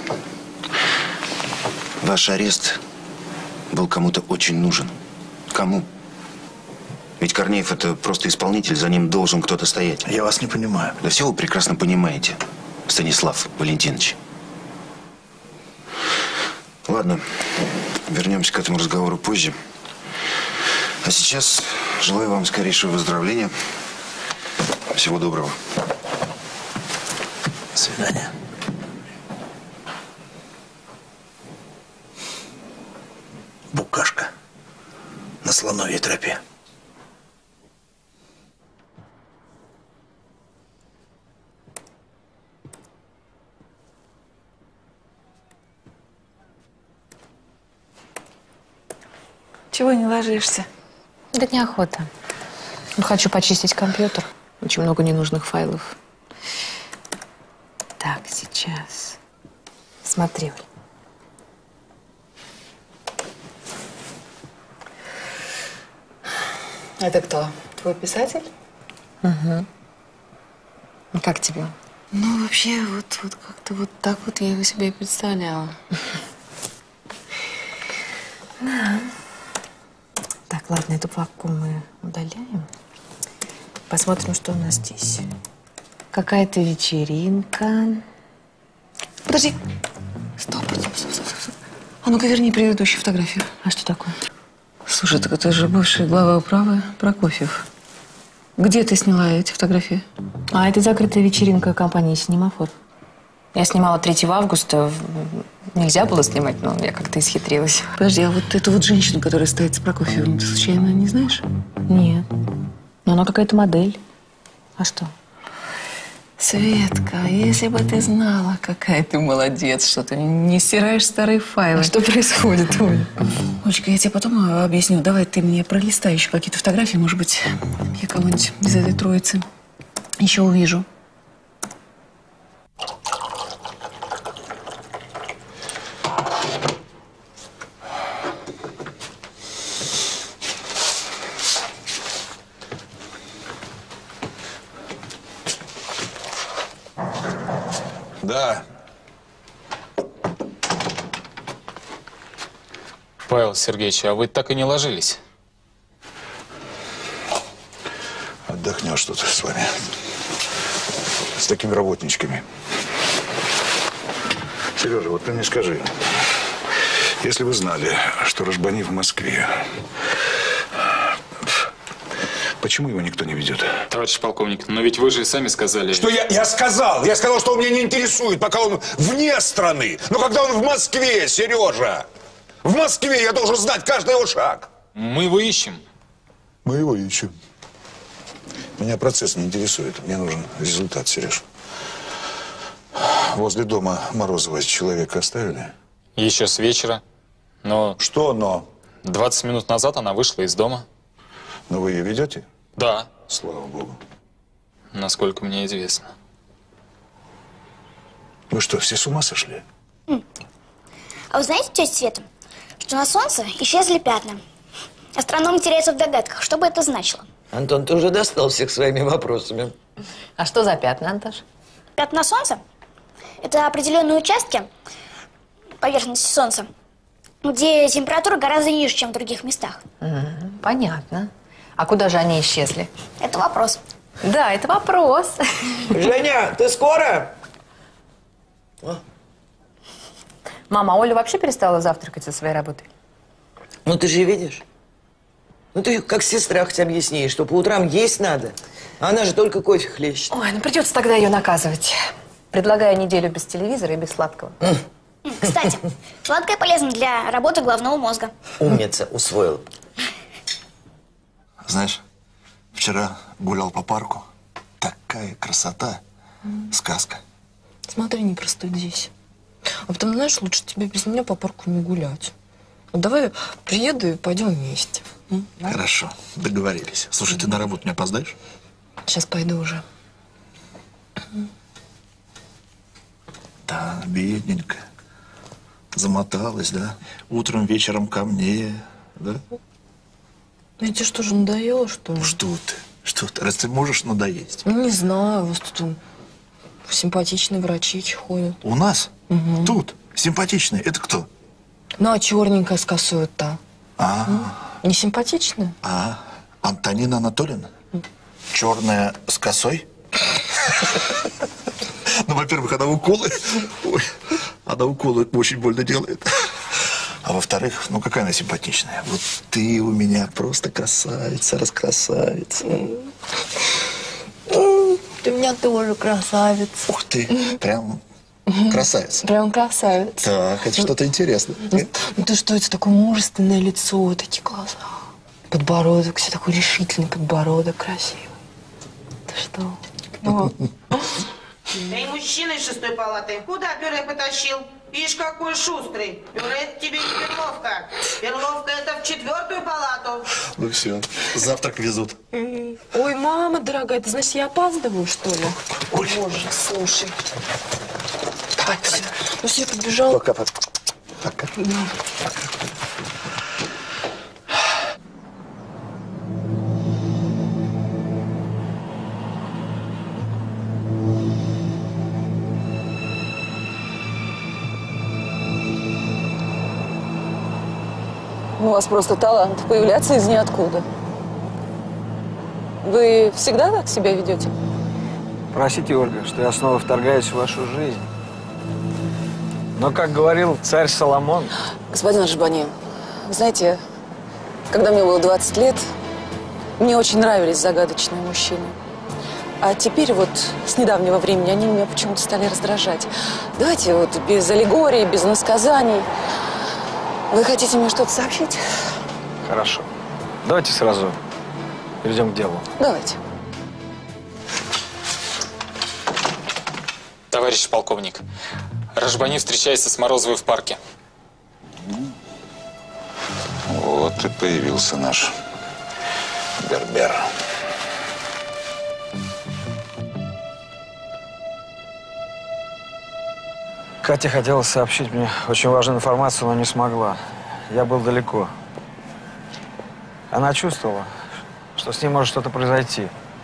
Ваш арест был кому-то очень нужен. Кому? Ведь Корнеев – это просто исполнитель, за ним должен кто-то стоять. Я вас не понимаю. Да все вы прекрасно понимаете, Станислав Валентинович. Ладно, вернемся к этому разговору позже. А сейчас желаю вам скорейшего выздоровления. Всего доброго. До свидания. Букашка на слоновьей тропе. Чего не ложишься? Да неохота. Ну, хочу почистить компьютер. Очень много ненужных файлов. Так, сейчас. Смотри. Это кто? Твой писатель? Угу. Как тебе? Ну, вообще, вот, вот как-то вот так вот я его себе и представляла. Да. Так, ладно, эту папку мы удаляем. Посмотрим, что у нас здесь. Какая-то вечеринка. Подожди. Стоп, стоп, стоп, стоп, стоп. А ну-ка верни предыдущую фотографию. А что такое? Слушай, так это же бывший глава управы Прокофьев. Где ты сняла эти фотографии? А, это закрытая вечеринка компании «Синемафор». Я снимала третьего августа. Нельзя было снимать, но я как-то исхитрилась. Подожди, а вот эту вот женщину, которая стоит с Прокофьевым, ты случайно не знаешь? Нет. Но она какая-то модель. А что? Светка, если бы ты знала, какая ты молодец, что ты не стираешь старые файлы. А что происходит, Оля? Олечка, я тебе потом объясню. Давай ты мне пролистай еще какие-то фотографии. Может быть, я кого-нибудь из этой троицы еще увижу. Да. Павел Сергеевич, а вы так и не ложились? Отдохнешь тут с вами. С такими работничками. Сережа, вот ты мне скажи, если вы знали, что Рашбани в Москве, почему его никто не ведет? Товарищ полковник, но ведь вы же сами сказали… Что я, я сказал? Я сказал, что он меня не интересует, пока он вне страны. Но когда он в Москве, Сережа, в Москве я должен знать каждый его шаг. Мы его ищем. Мы его ищем. Меня процесс не интересует. Мне нужен результат, Сереж. Возле дома Морозова человека оставили? Еще с вечера. Но… Что но? двадцать минут назад она вышла из дома. Но вы ее ведете? Да. Слава Богу. Насколько мне известно. Вы что, все с ума сошли? А вы знаете, тетя Света, что на Солнце исчезли пятна? Астрономы теряются в догадках. Что бы это значило? Антон, ты уже достал всех своими вопросами. А что за пятна, Антош? Пятна Солнца – это определенные участки поверхности Солнца, где температура гораздо ниже, чем в других местах. Угу, понятно. А куда же они исчезли? Это вопрос. Да, это вопрос. Женя, ты скоро? Мама, Оля вообще перестала завтракать со своей работой? Ну, ты же видишь. Ну, ты как сестра хоть объясни, что по утрам есть надо. А она же только кофе хлещет. Ой, ну придется тогда ее наказывать. Предлагаю неделю без телевизора и без сладкого. Кстати, сладкое полезно для работы головного мозга. Умница, усвоил. Знаешь, вчера гулял по парку. Такая красота. Сказка. Смотри, не простудись. А потом, знаешь, лучше тебе без меня по парку не гулять. Вот давай приеду и пойдем вместе. М? Хорошо, договорились. Слушай, ты на работу не опоздаешь? Сейчас пойду уже. Да, бедненькая. Замоталась, да? Утром, вечером ко мне, да? Ну, я тебе что же, надоело, что ли? Что ты? Что ты? Раз ты можешь надоесть? Ну, не знаю, у вас тут симпатичные врачи ходят. У нас? Угу. Тут? Симпатичные? Это кто? Ну, а черненькая с косой то А, не симпатичная? а, Антонина Анатольевна? Черная с косой? Ну, во-первых, она уколы. Ой, она уколы очень больно делает. А во-вторых, ну какая она симпатичная. Вот ты у меня просто красавица, раскрасавица. Ты у меня тоже красавица. Ух ты, прям красавица. Прям красавица. Так, это что-то интересное. Ну ты что, это такое мужественное лицо, такие глаза. Подбородок, все такой решительный подбородок, красивый. Ты что? Ну. Эй, мужчина из шестой палаты, куда пюре потащил? Видишь, какой шустрый. Пюре это тебе не перловка. Перловка это в четвертую палату. Ну все, завтрак везут. Ой, мама дорогая, ты значит, я опаздываю, что ли? Ой. Боже, слушай. Давай, давай. Ну все, побежал. Пока, пока. Пока. У вас просто талант появляться из ниоткуда. Вы всегда так себя ведете? Простите, Ольга, что я снова вторгаюсь в вашу жизнь. Но, как говорил царь Соломон… Господин Рашбани, знаете, когда мне было двадцать лет, мне очень нравились загадочные мужчины. А теперь вот с недавнего времени они меня почему-то стали раздражать. Давайте вот без аллегорий, без насказаний. Вы хотите мне что-то сообщить? Хорошо. Давайте сразу перейдем к делу. Давайте. Товарищ полковник, Рашбани встречается с Морозовой в парке. Вот и появился наш Бербер. Катя хотела сообщить мне очень важную информацию, но не смогла. Я был далеко. Она чувствовала, что с ней может что-то произойти.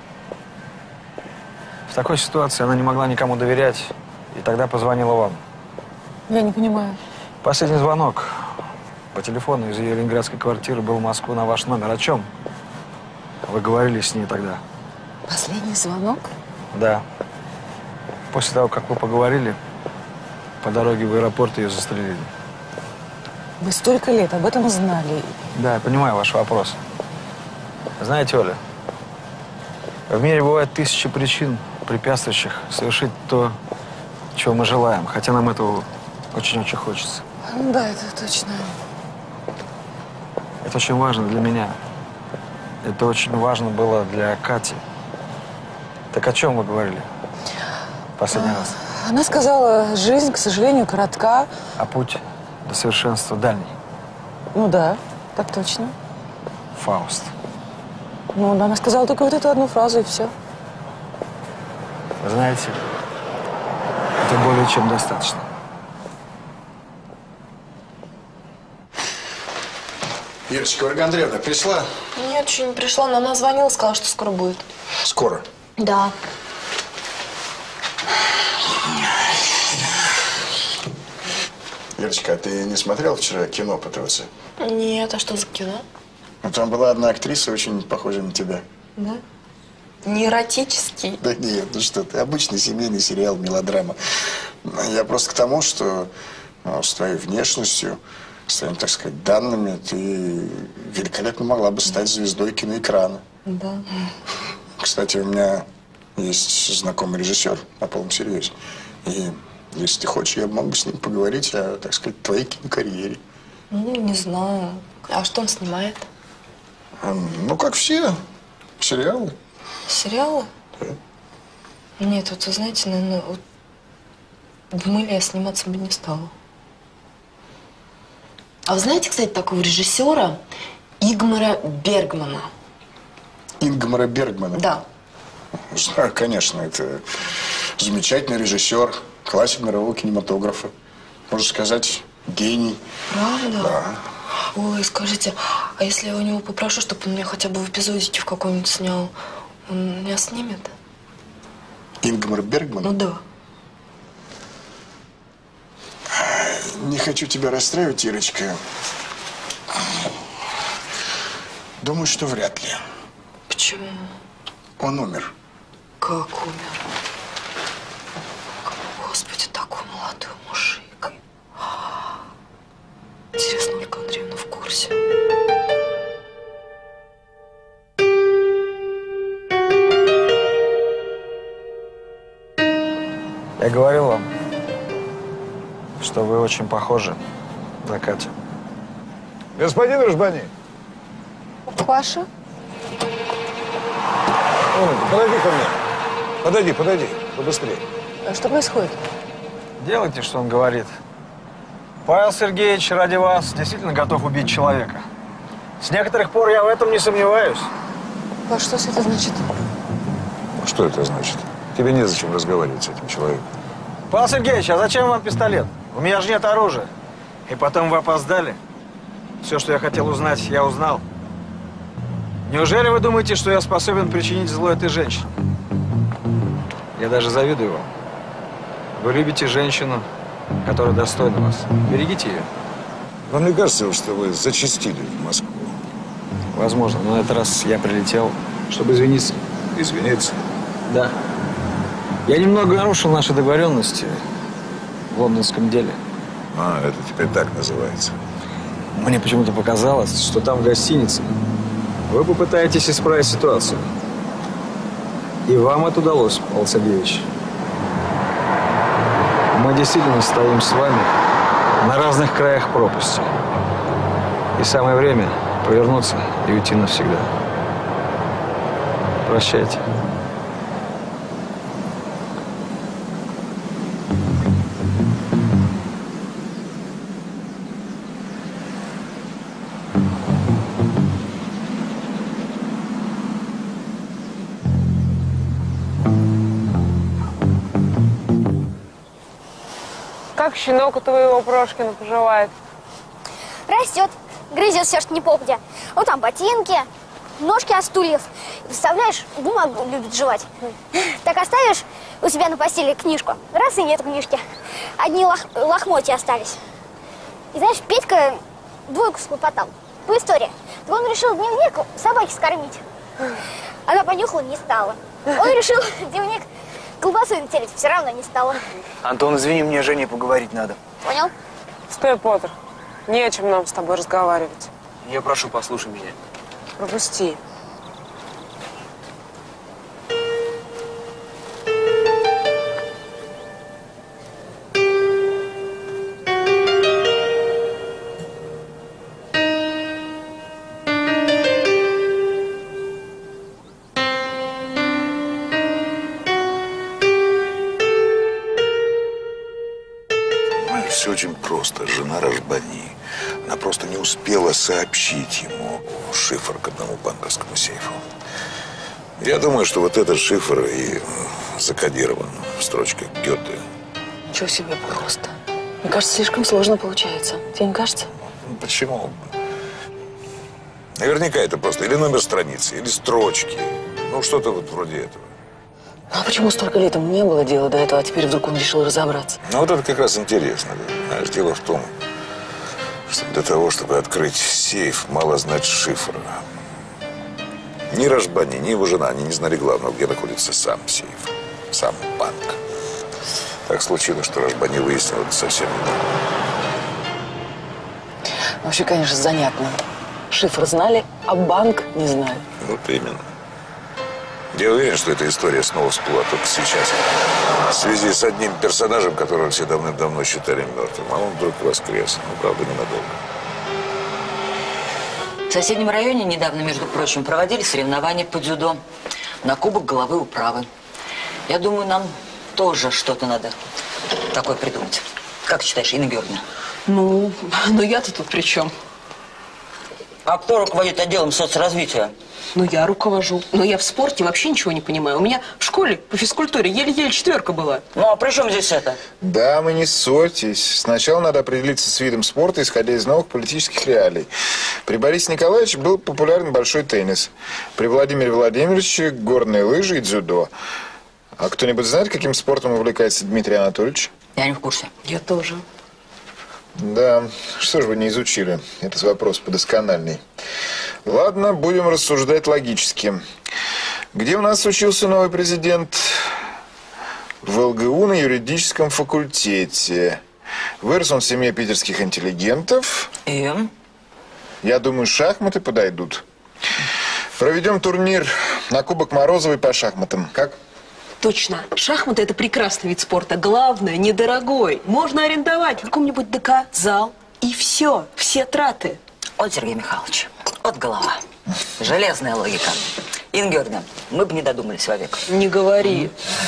В такой ситуации она не могла никому доверять, и тогда позвонила вам. Я не понимаю. Последний звонок по телефону из ее ленинградской квартиры был в Москву на ваш номер. О чем вы говорили с ней тогда? Последний звонок? Да. После того, как вы поговорили, по дороге в аэропорт ее застрелили. Вы столько лет об этом знали. Да, я понимаю ваш вопрос. Знаете, Оля, в мире бывает тысячи причин, препятствующих совершить то, чего мы желаем, хотя нам этого очень-очень хочется. Да, это точно. Это очень важно для меня. Это очень важно было для Кати. Так о чем вы говорили последний а, раз? Она сказала, жизнь, к сожалению, коротка. А путь до совершенства дальний. Ну да, так точно. Фауст. Ну, она сказала только вот эту одну фразу, и все. Вы знаете, это более чем достаточно. Ирочка, Ольга Андреевна пришла? Нет, еще не пришла, но она звонила, сказала, что скоро будет. Скоро? Да. Ирочка, а ты не смотрел вчера кино по ТВЦ? Нет, а что за кино? Ну, там была одна актриса, очень похожая на тебя. Да? Не эротический? Да нет, ну что ты, обычный семейный сериал, мелодрама. Я просто к тому, что ну, с твоей внешностью, с твоими, так сказать, данными, ты великолепно могла бы стать звездой киноэкрана. Да. Кстати, у меня есть знакомый режиссер на полном серьезе. И если ты хочешь, я мог бы с ним поговорить о, так сказать, твоей кинокарьере. Ну, не знаю. А что он снимает? Ну, как все. Сериалы. Сериалы? Да. Нет, вот вы знаете, наверное, вот в «Мыле» я сниматься бы не стала. А вы знаете, кстати, такого режиссера Ингмара Бергмана? Ингмара Бергмана? Да. Знаю, конечно. Это замечательный режиссер, классик мирового кинематографа. Можно сказать, гений. Правда? Да. Ой, скажите, а если я у него попрошу, чтобы он меня хотя бы в эпизодике в каком-нибудь снял, он меня снимет? Ингмар Бергман? Ну да. Не хочу тебя расстраивать, Ирочка. Думаю, что вряд ли. Почему? Он умер. Как умер? Господи, такой молодой мужик. Интересно, Ольга Андреевна в курсе? Я говорил вам, что вы очень похожи на Катю. Господин Рашбани. Паша? Подойди ко мне. Подойди, подойди. Побыстрее. А что происходит? Делайте, что он говорит. Павел Сергеевич ради вас действительно готов убить человека. С некоторых пор я в этом не сомневаюсь. А что это значит? Что это значит? Тебе незачем разговаривать с этим человеком. Павел Сергеевич, а зачем вам пистолет? У меня же нет оружия. И потом вы опоздали. Все, что я хотел узнать, я узнал. Неужели вы думаете, что я способен причинить зло этой женщине? Я даже завидую вам. Вы любите женщину, которая достойна вас. Берегите ее. Вам не кажется, что вы зачастили в Москву? Возможно, но на этот раз я прилетел, чтобы извиниться. Извиниться? Да. Я немного нарушил наши договоренности в лондонском деле. А, это теперь так называется. Мне почему-то показалось, что там в гостинице вы попытаетесь исправить ситуацию. И вам это удалось, Павел Сергеевич. Мы действительно стоим с вами на разных краях пропасти. И самое время повернуться и уйти навсегда. Прощайте. Как щенок у твоего Прошкина поживает? Растет, грызет все, что не попадя. Вот там ботинки, ножки от стульев. Представляешь, бумагу любит жевать. Так оставишь у себя на постели книжку, раз и нет книжки. Одни лох лохмотья остались. И знаешь, Петька двойку схлопотал по истории. Так он решил дневник собаке скормить. Она понюхала, не стала. Он решил дневник колбасу натереть, все равно не стала. Антон, извини, мне с Женей поговорить надо. Понял? Стой, Поттер. Не о чем нам с тобой разговаривать. Я прошу, послушай меня. Пропусти. Все очень просто. Жена Рашбани. Она просто не успела сообщить ему шифр к одному банковскому сейфу. Я думаю, что вот этот шифр и закодирован в строчках Гёте. Ничего себе просто. Мне кажется, слишком сложно получается. Тебе не кажется? Ну, почему? Наверняка это просто или номер страницы, или строчки. Ну, что-то вот вроде этого. Ну, а почему столько лет ему не было дела до этого, а теперь вдруг он решил разобраться? Ну, вот это как раз интересно. Знаешь, дело в том, что для того, чтобы открыть сейф, мало знать шифр. Ни Рашбани, ни его жена, они не знали главного, где находится сам сейф, сам банк. Так случилось, что Рашбани выяснил это совсем недавно. Вообще, конечно, занятно. Шифр знали, а банк не знали. Вот именно. Я уверен, что эта история снова всплыла только сейчас. В связи с одним персонажем, которого все давным-давно считали мертвым. А он вдруг воскрес. Ну, правда, ненадолго. В соседнем районе недавно, между прочим, проводили соревнования по дзюдо на кубок головы управы. Я думаю, нам тоже что-то надо такое придумать. Как считаешь, Инна Георгиевна? Ну, ну я-то тут при чем? А кто руководит отделом соцразвития? Ну, я руковожу. Но я в спорте вообще ничего не понимаю. У меня в школе по физкультуре еле-еле четверка была. Ну, а при чем здесь это? Да, мы не ссорьтесь. Сначала надо определиться с видом спорта, исходя из новых политических реалий. При Борисе Николаевиче был популярен большой теннис. При Владимире Владимировиче горные лыжи и дзюдо. А кто-нибудь знает, каким спортом увлекается Дмитрий Анатольевич? Я не в курсе. Я тоже. Да, что же вы не изучили? Этот вопрос подоскональный. Ладно, будем рассуждать логически. Где у нас учился новый президент? В ЛГУ на юридическом факультете. Вырос он в семье питерских интеллигентов. И? Я думаю, шахматы подойдут. Проведем турнир на Кубок Морозовой по шахматам. Как? Точно. Шахматы – это прекрасный вид спорта. Главное, недорогой. Можно арендовать в каком-нибудь ДК зал. И все. Все траты. Вот, Сергей Михайлович, вот голова. Железная логика. Инна Георгиевна, мы бы не додумались вовек. Не говори.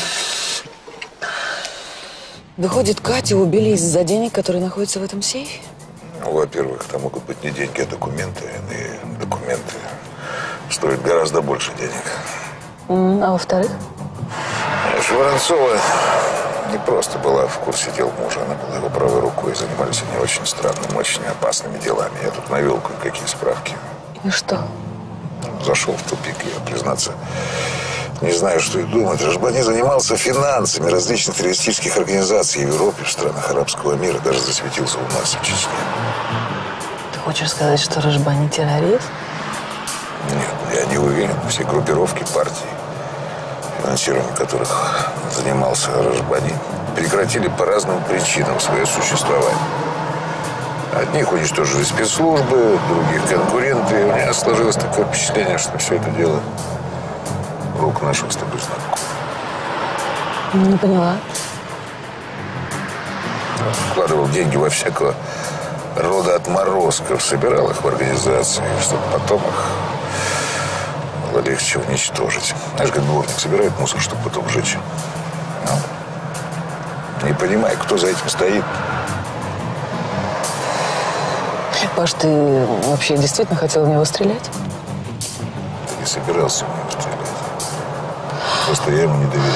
Выходит, Катю убили из-за денег, которые находятся в этом сейфе? Ну, во-первых, там могут быть не деньги, а документы. И документы стоят гораздо больше денег. Mm, а во-вторых? Воронцова не просто была в курсе дел мужа, она была его правой рукой. Занимались они очень странными, очень опасными делами. Я тут навел кое-какие справки. И что? Зашел в тупик, я, признаться, не знаю, что и думать. Рашбани занимался финансами различных террористических организаций в Европе, в странах арабского мира. Даже засветился у нас в Чечне. хочешь сказать, что Рашбани террорист? Нет, я не уверен. Все группировки партий, финансированием которых занимался Рашбани, прекратили по разным причинам свое существование. Одних уничтожили спецслужбы, других конкуренты. И у меня сложилось такое впечатление, что все это дело рук наших с тобой знакомых. Не поняла. Вкладывал деньги во всякого рода отморозков, собирал их в организации, чтобы потом их было легче уничтожить. Знаешь, как дворник собирает мусор, чтобы потом сжечь. Ну, не понимаю, кто за этим стоит. Паш, ты вообще действительно хотел в него стрелять? Я не собирался в него стрелять. Просто я ему не доверяю.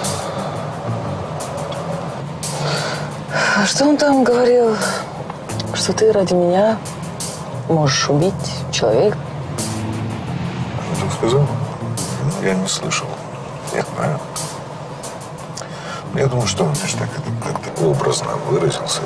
А что он там говорил? Что ты ради меня можешь убить человека? Он так сказал? Я не слышал. Нет, правильно. Я думаю, что он лишь так как-то образно выразился.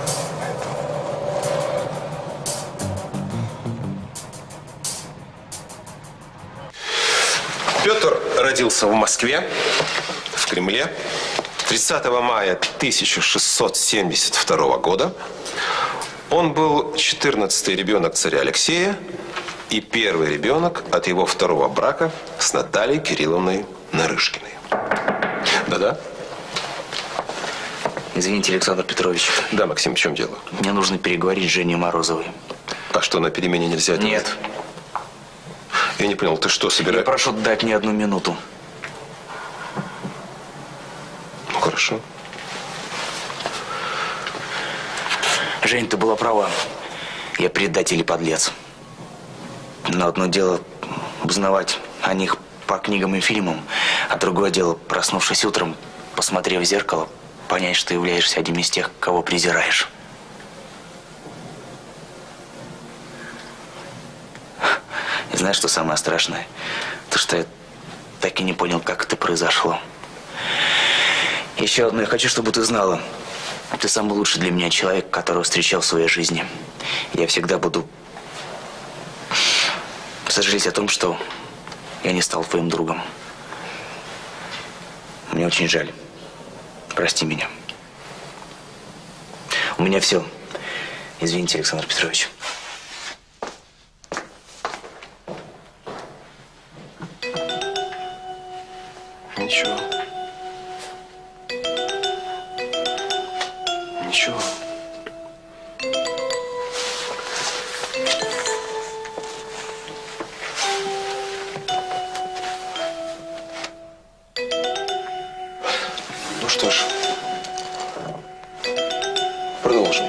Петр родился в Москве, в Кремле, тридцатого мая тысяча шестьсот семьдесят второго года. Он был четырнадцатый ребенок царя Алексея и первый ребенок от его второго брака с Натальей Кирилловной Нарышкиной. Да-да? Извините, Александр Петрович. Да, Максим, в чем дело? Мне нужно переговорить с Женей Морозовой. А что, на перемене нельзя делать? Нет. Я не понял, ты что, собираешься? Я прошу дать мне одну минуту. Ну, хорошо. Жень, ты была права. Я предатель и подлец. Но одно дело узнавать о них по книгам и фильмам, а другое дело, проснувшись утром, посмотрев в зеркало, понять, что ты являешься одним из тех, кого презираешь. И знаешь, что самое страшное? То, что я так и не понял, как это произошло. Еще одно, я хочу, чтобы ты знала. Ты самый лучший для меня человек, которого встречал в своей жизни. Я всегда буду сожалеть о том, что я не стал твоим другом. Мне очень жаль. Прости меня. У меня все. Извините, Александр Петрович. Ничего. Ничего. Ну что ж, продолжим.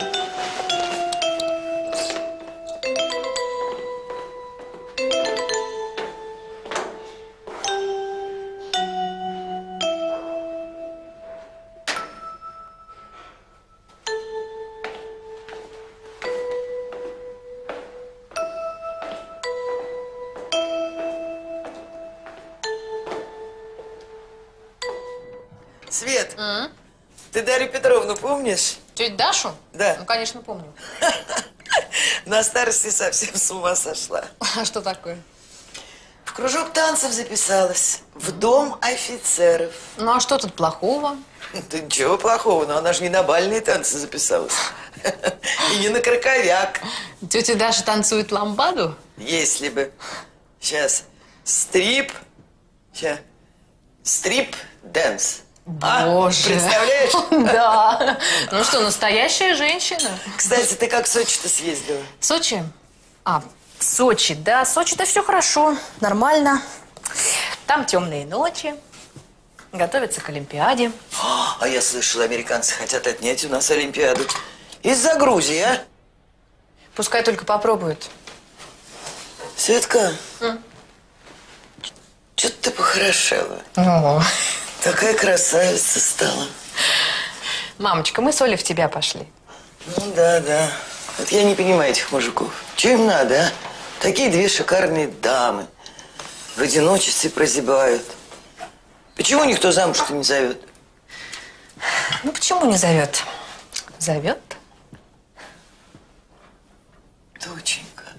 Свет, mm-hmm. Ты Дарью Петровну помнишь? Тетю Дашу? Да. Ну, конечно, помню. На старости совсем с ума сошла. А что такое? В кружок танцев записалась. В дом офицеров. Ну, а что тут плохого? Да ничего плохого, но она же не на бальные танцы записалась. И не на краковяк. Тетя Даша танцует ламбаду? Если бы. Сейчас. Стрип. Сейчас. Стрип-дэнс. Боже. А, представляешь? Да. Ну что, настоящая женщина. Кстати, ты как в Сочи-то съездила? Сочи? А, в Сочи, да. Сочи-то все хорошо, нормально. Там темные ночи. Готовятся к Олимпиаде. А я слышала, американцы хотят отнять у нас Олимпиаду. Из-за Грузии, а? Пускай только попробуют. Светка, mm. что-то ты похорошела. Ну. Такая красавица стала. Мамочка, мы с Олей в тебя пошли. Ну да, да. Вот я не понимаю этих мужиков. Что им надо, а? Такие две шикарные дамы. В одиночестве прозябают. Почему никто замуж-то не зовет? Ну, почему не зовет? Зовет. Доченька.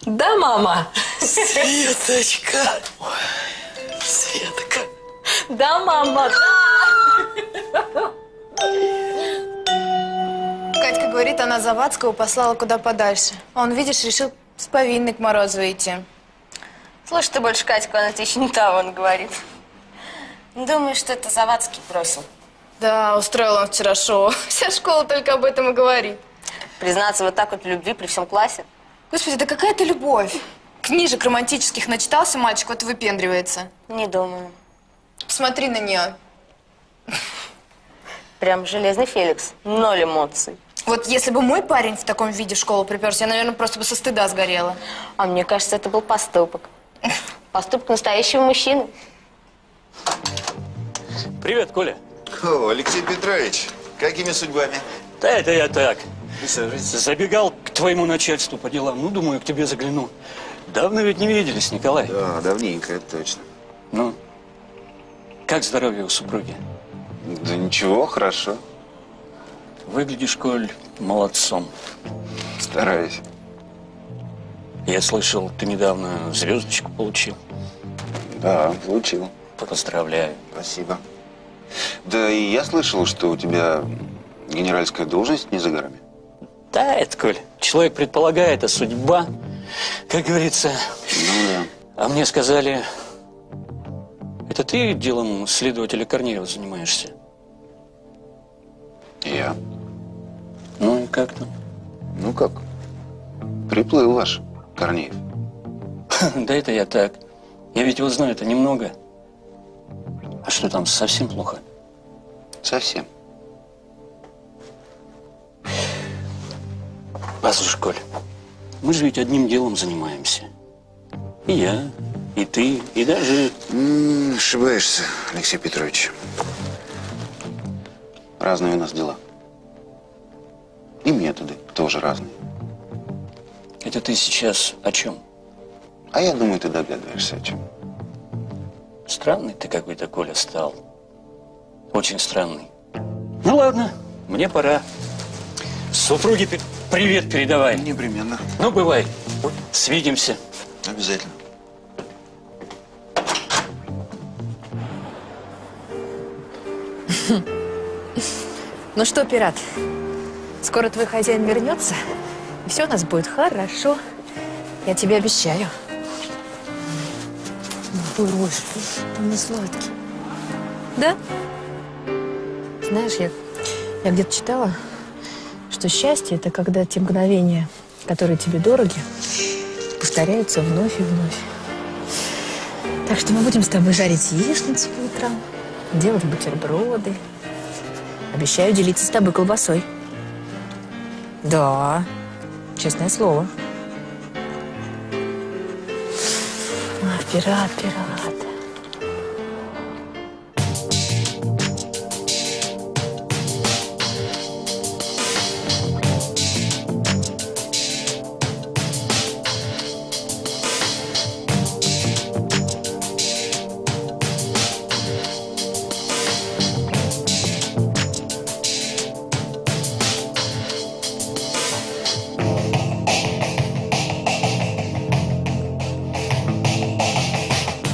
Да, мама? Светочка. Ой, Светка. Да, мама, да. Катька говорит, она Завадского послала куда подальше. Он, видишь, решил с повинной к Морозовой идти. Слушай, ты больше Катьку, она тебе еще не того, он говорит. Думаешь, что это Завадский бросил? Да, устроил он вчера шоу. Вся школа только об этом и говорит. Признаться вот так вот в любви при всем классе? Господи, да какая это любовь? Книжек романтических начитался мальчик, вот и выпендривается. Не думаю. Посмотри на нее. Прям железный Феликс. Ноль эмоций. Вот если бы мой парень в таком виде в школу приперся, я, наверное, просто бы со стыда сгорела. А мне кажется, это был поступок. Поступок настоящего мужчины. Привет, Коля. О, Алексей Петрович, какими судьбами? Да это я так. Забегал к твоему начальству по делам. Ну, думаю, к тебе загляну. Давно ведь не виделись, Николай. Да, давненько, это точно. Ну, как здоровье у супруги? Да ничего, хорошо. Выглядишь, Коль, молодцом. Стараюсь. Я слышал, ты недавно звездочку получил. Да, получил. Поздравляю. Спасибо. Да и я слышал, что у тебя генеральская должность не за горами. Да, это, Коль, человек предполагает, а судьба, как говорится. Ну да. А мне сказали, это ты делом следователя Корнеева занимаешься? Я. Ну и как там? Ну как? Приплыл ваш Корнеев. Да это я так. Я ведь его знаю-то немного. А что там, совсем плохо? Совсем. Послушай, Коль, мы же ведь одним делом занимаемся. И я, и ты, и даже… М-м, ошибаешься, Алексей Петрович. Разные у нас дела. И методы тоже разные. Это ты сейчас о чем? А я думаю, ты догадываешься, о чем. Странный ты какой-то, Коля, стал. Очень странный. Ну ладно, мне пора. Супруге привет передавай. Непременно. Ну, бывай. Свидимся. Обязательно. Ну что, пират, скоро твой хозяин вернется, и все у нас будет хорошо. Я тебе обещаю. Ой, Рош, он не сладкий. Да? Знаешь, я, я где-то читала, что счастье – это когда те мгновения, которые тебе дороги, повторяются вновь и вновь. Так что мы будем с тобой жарить яичницу по утрам, делать бутерброды. Обещаю делиться с тобой колбасой. Да, честное слово. Ах, пират, пират.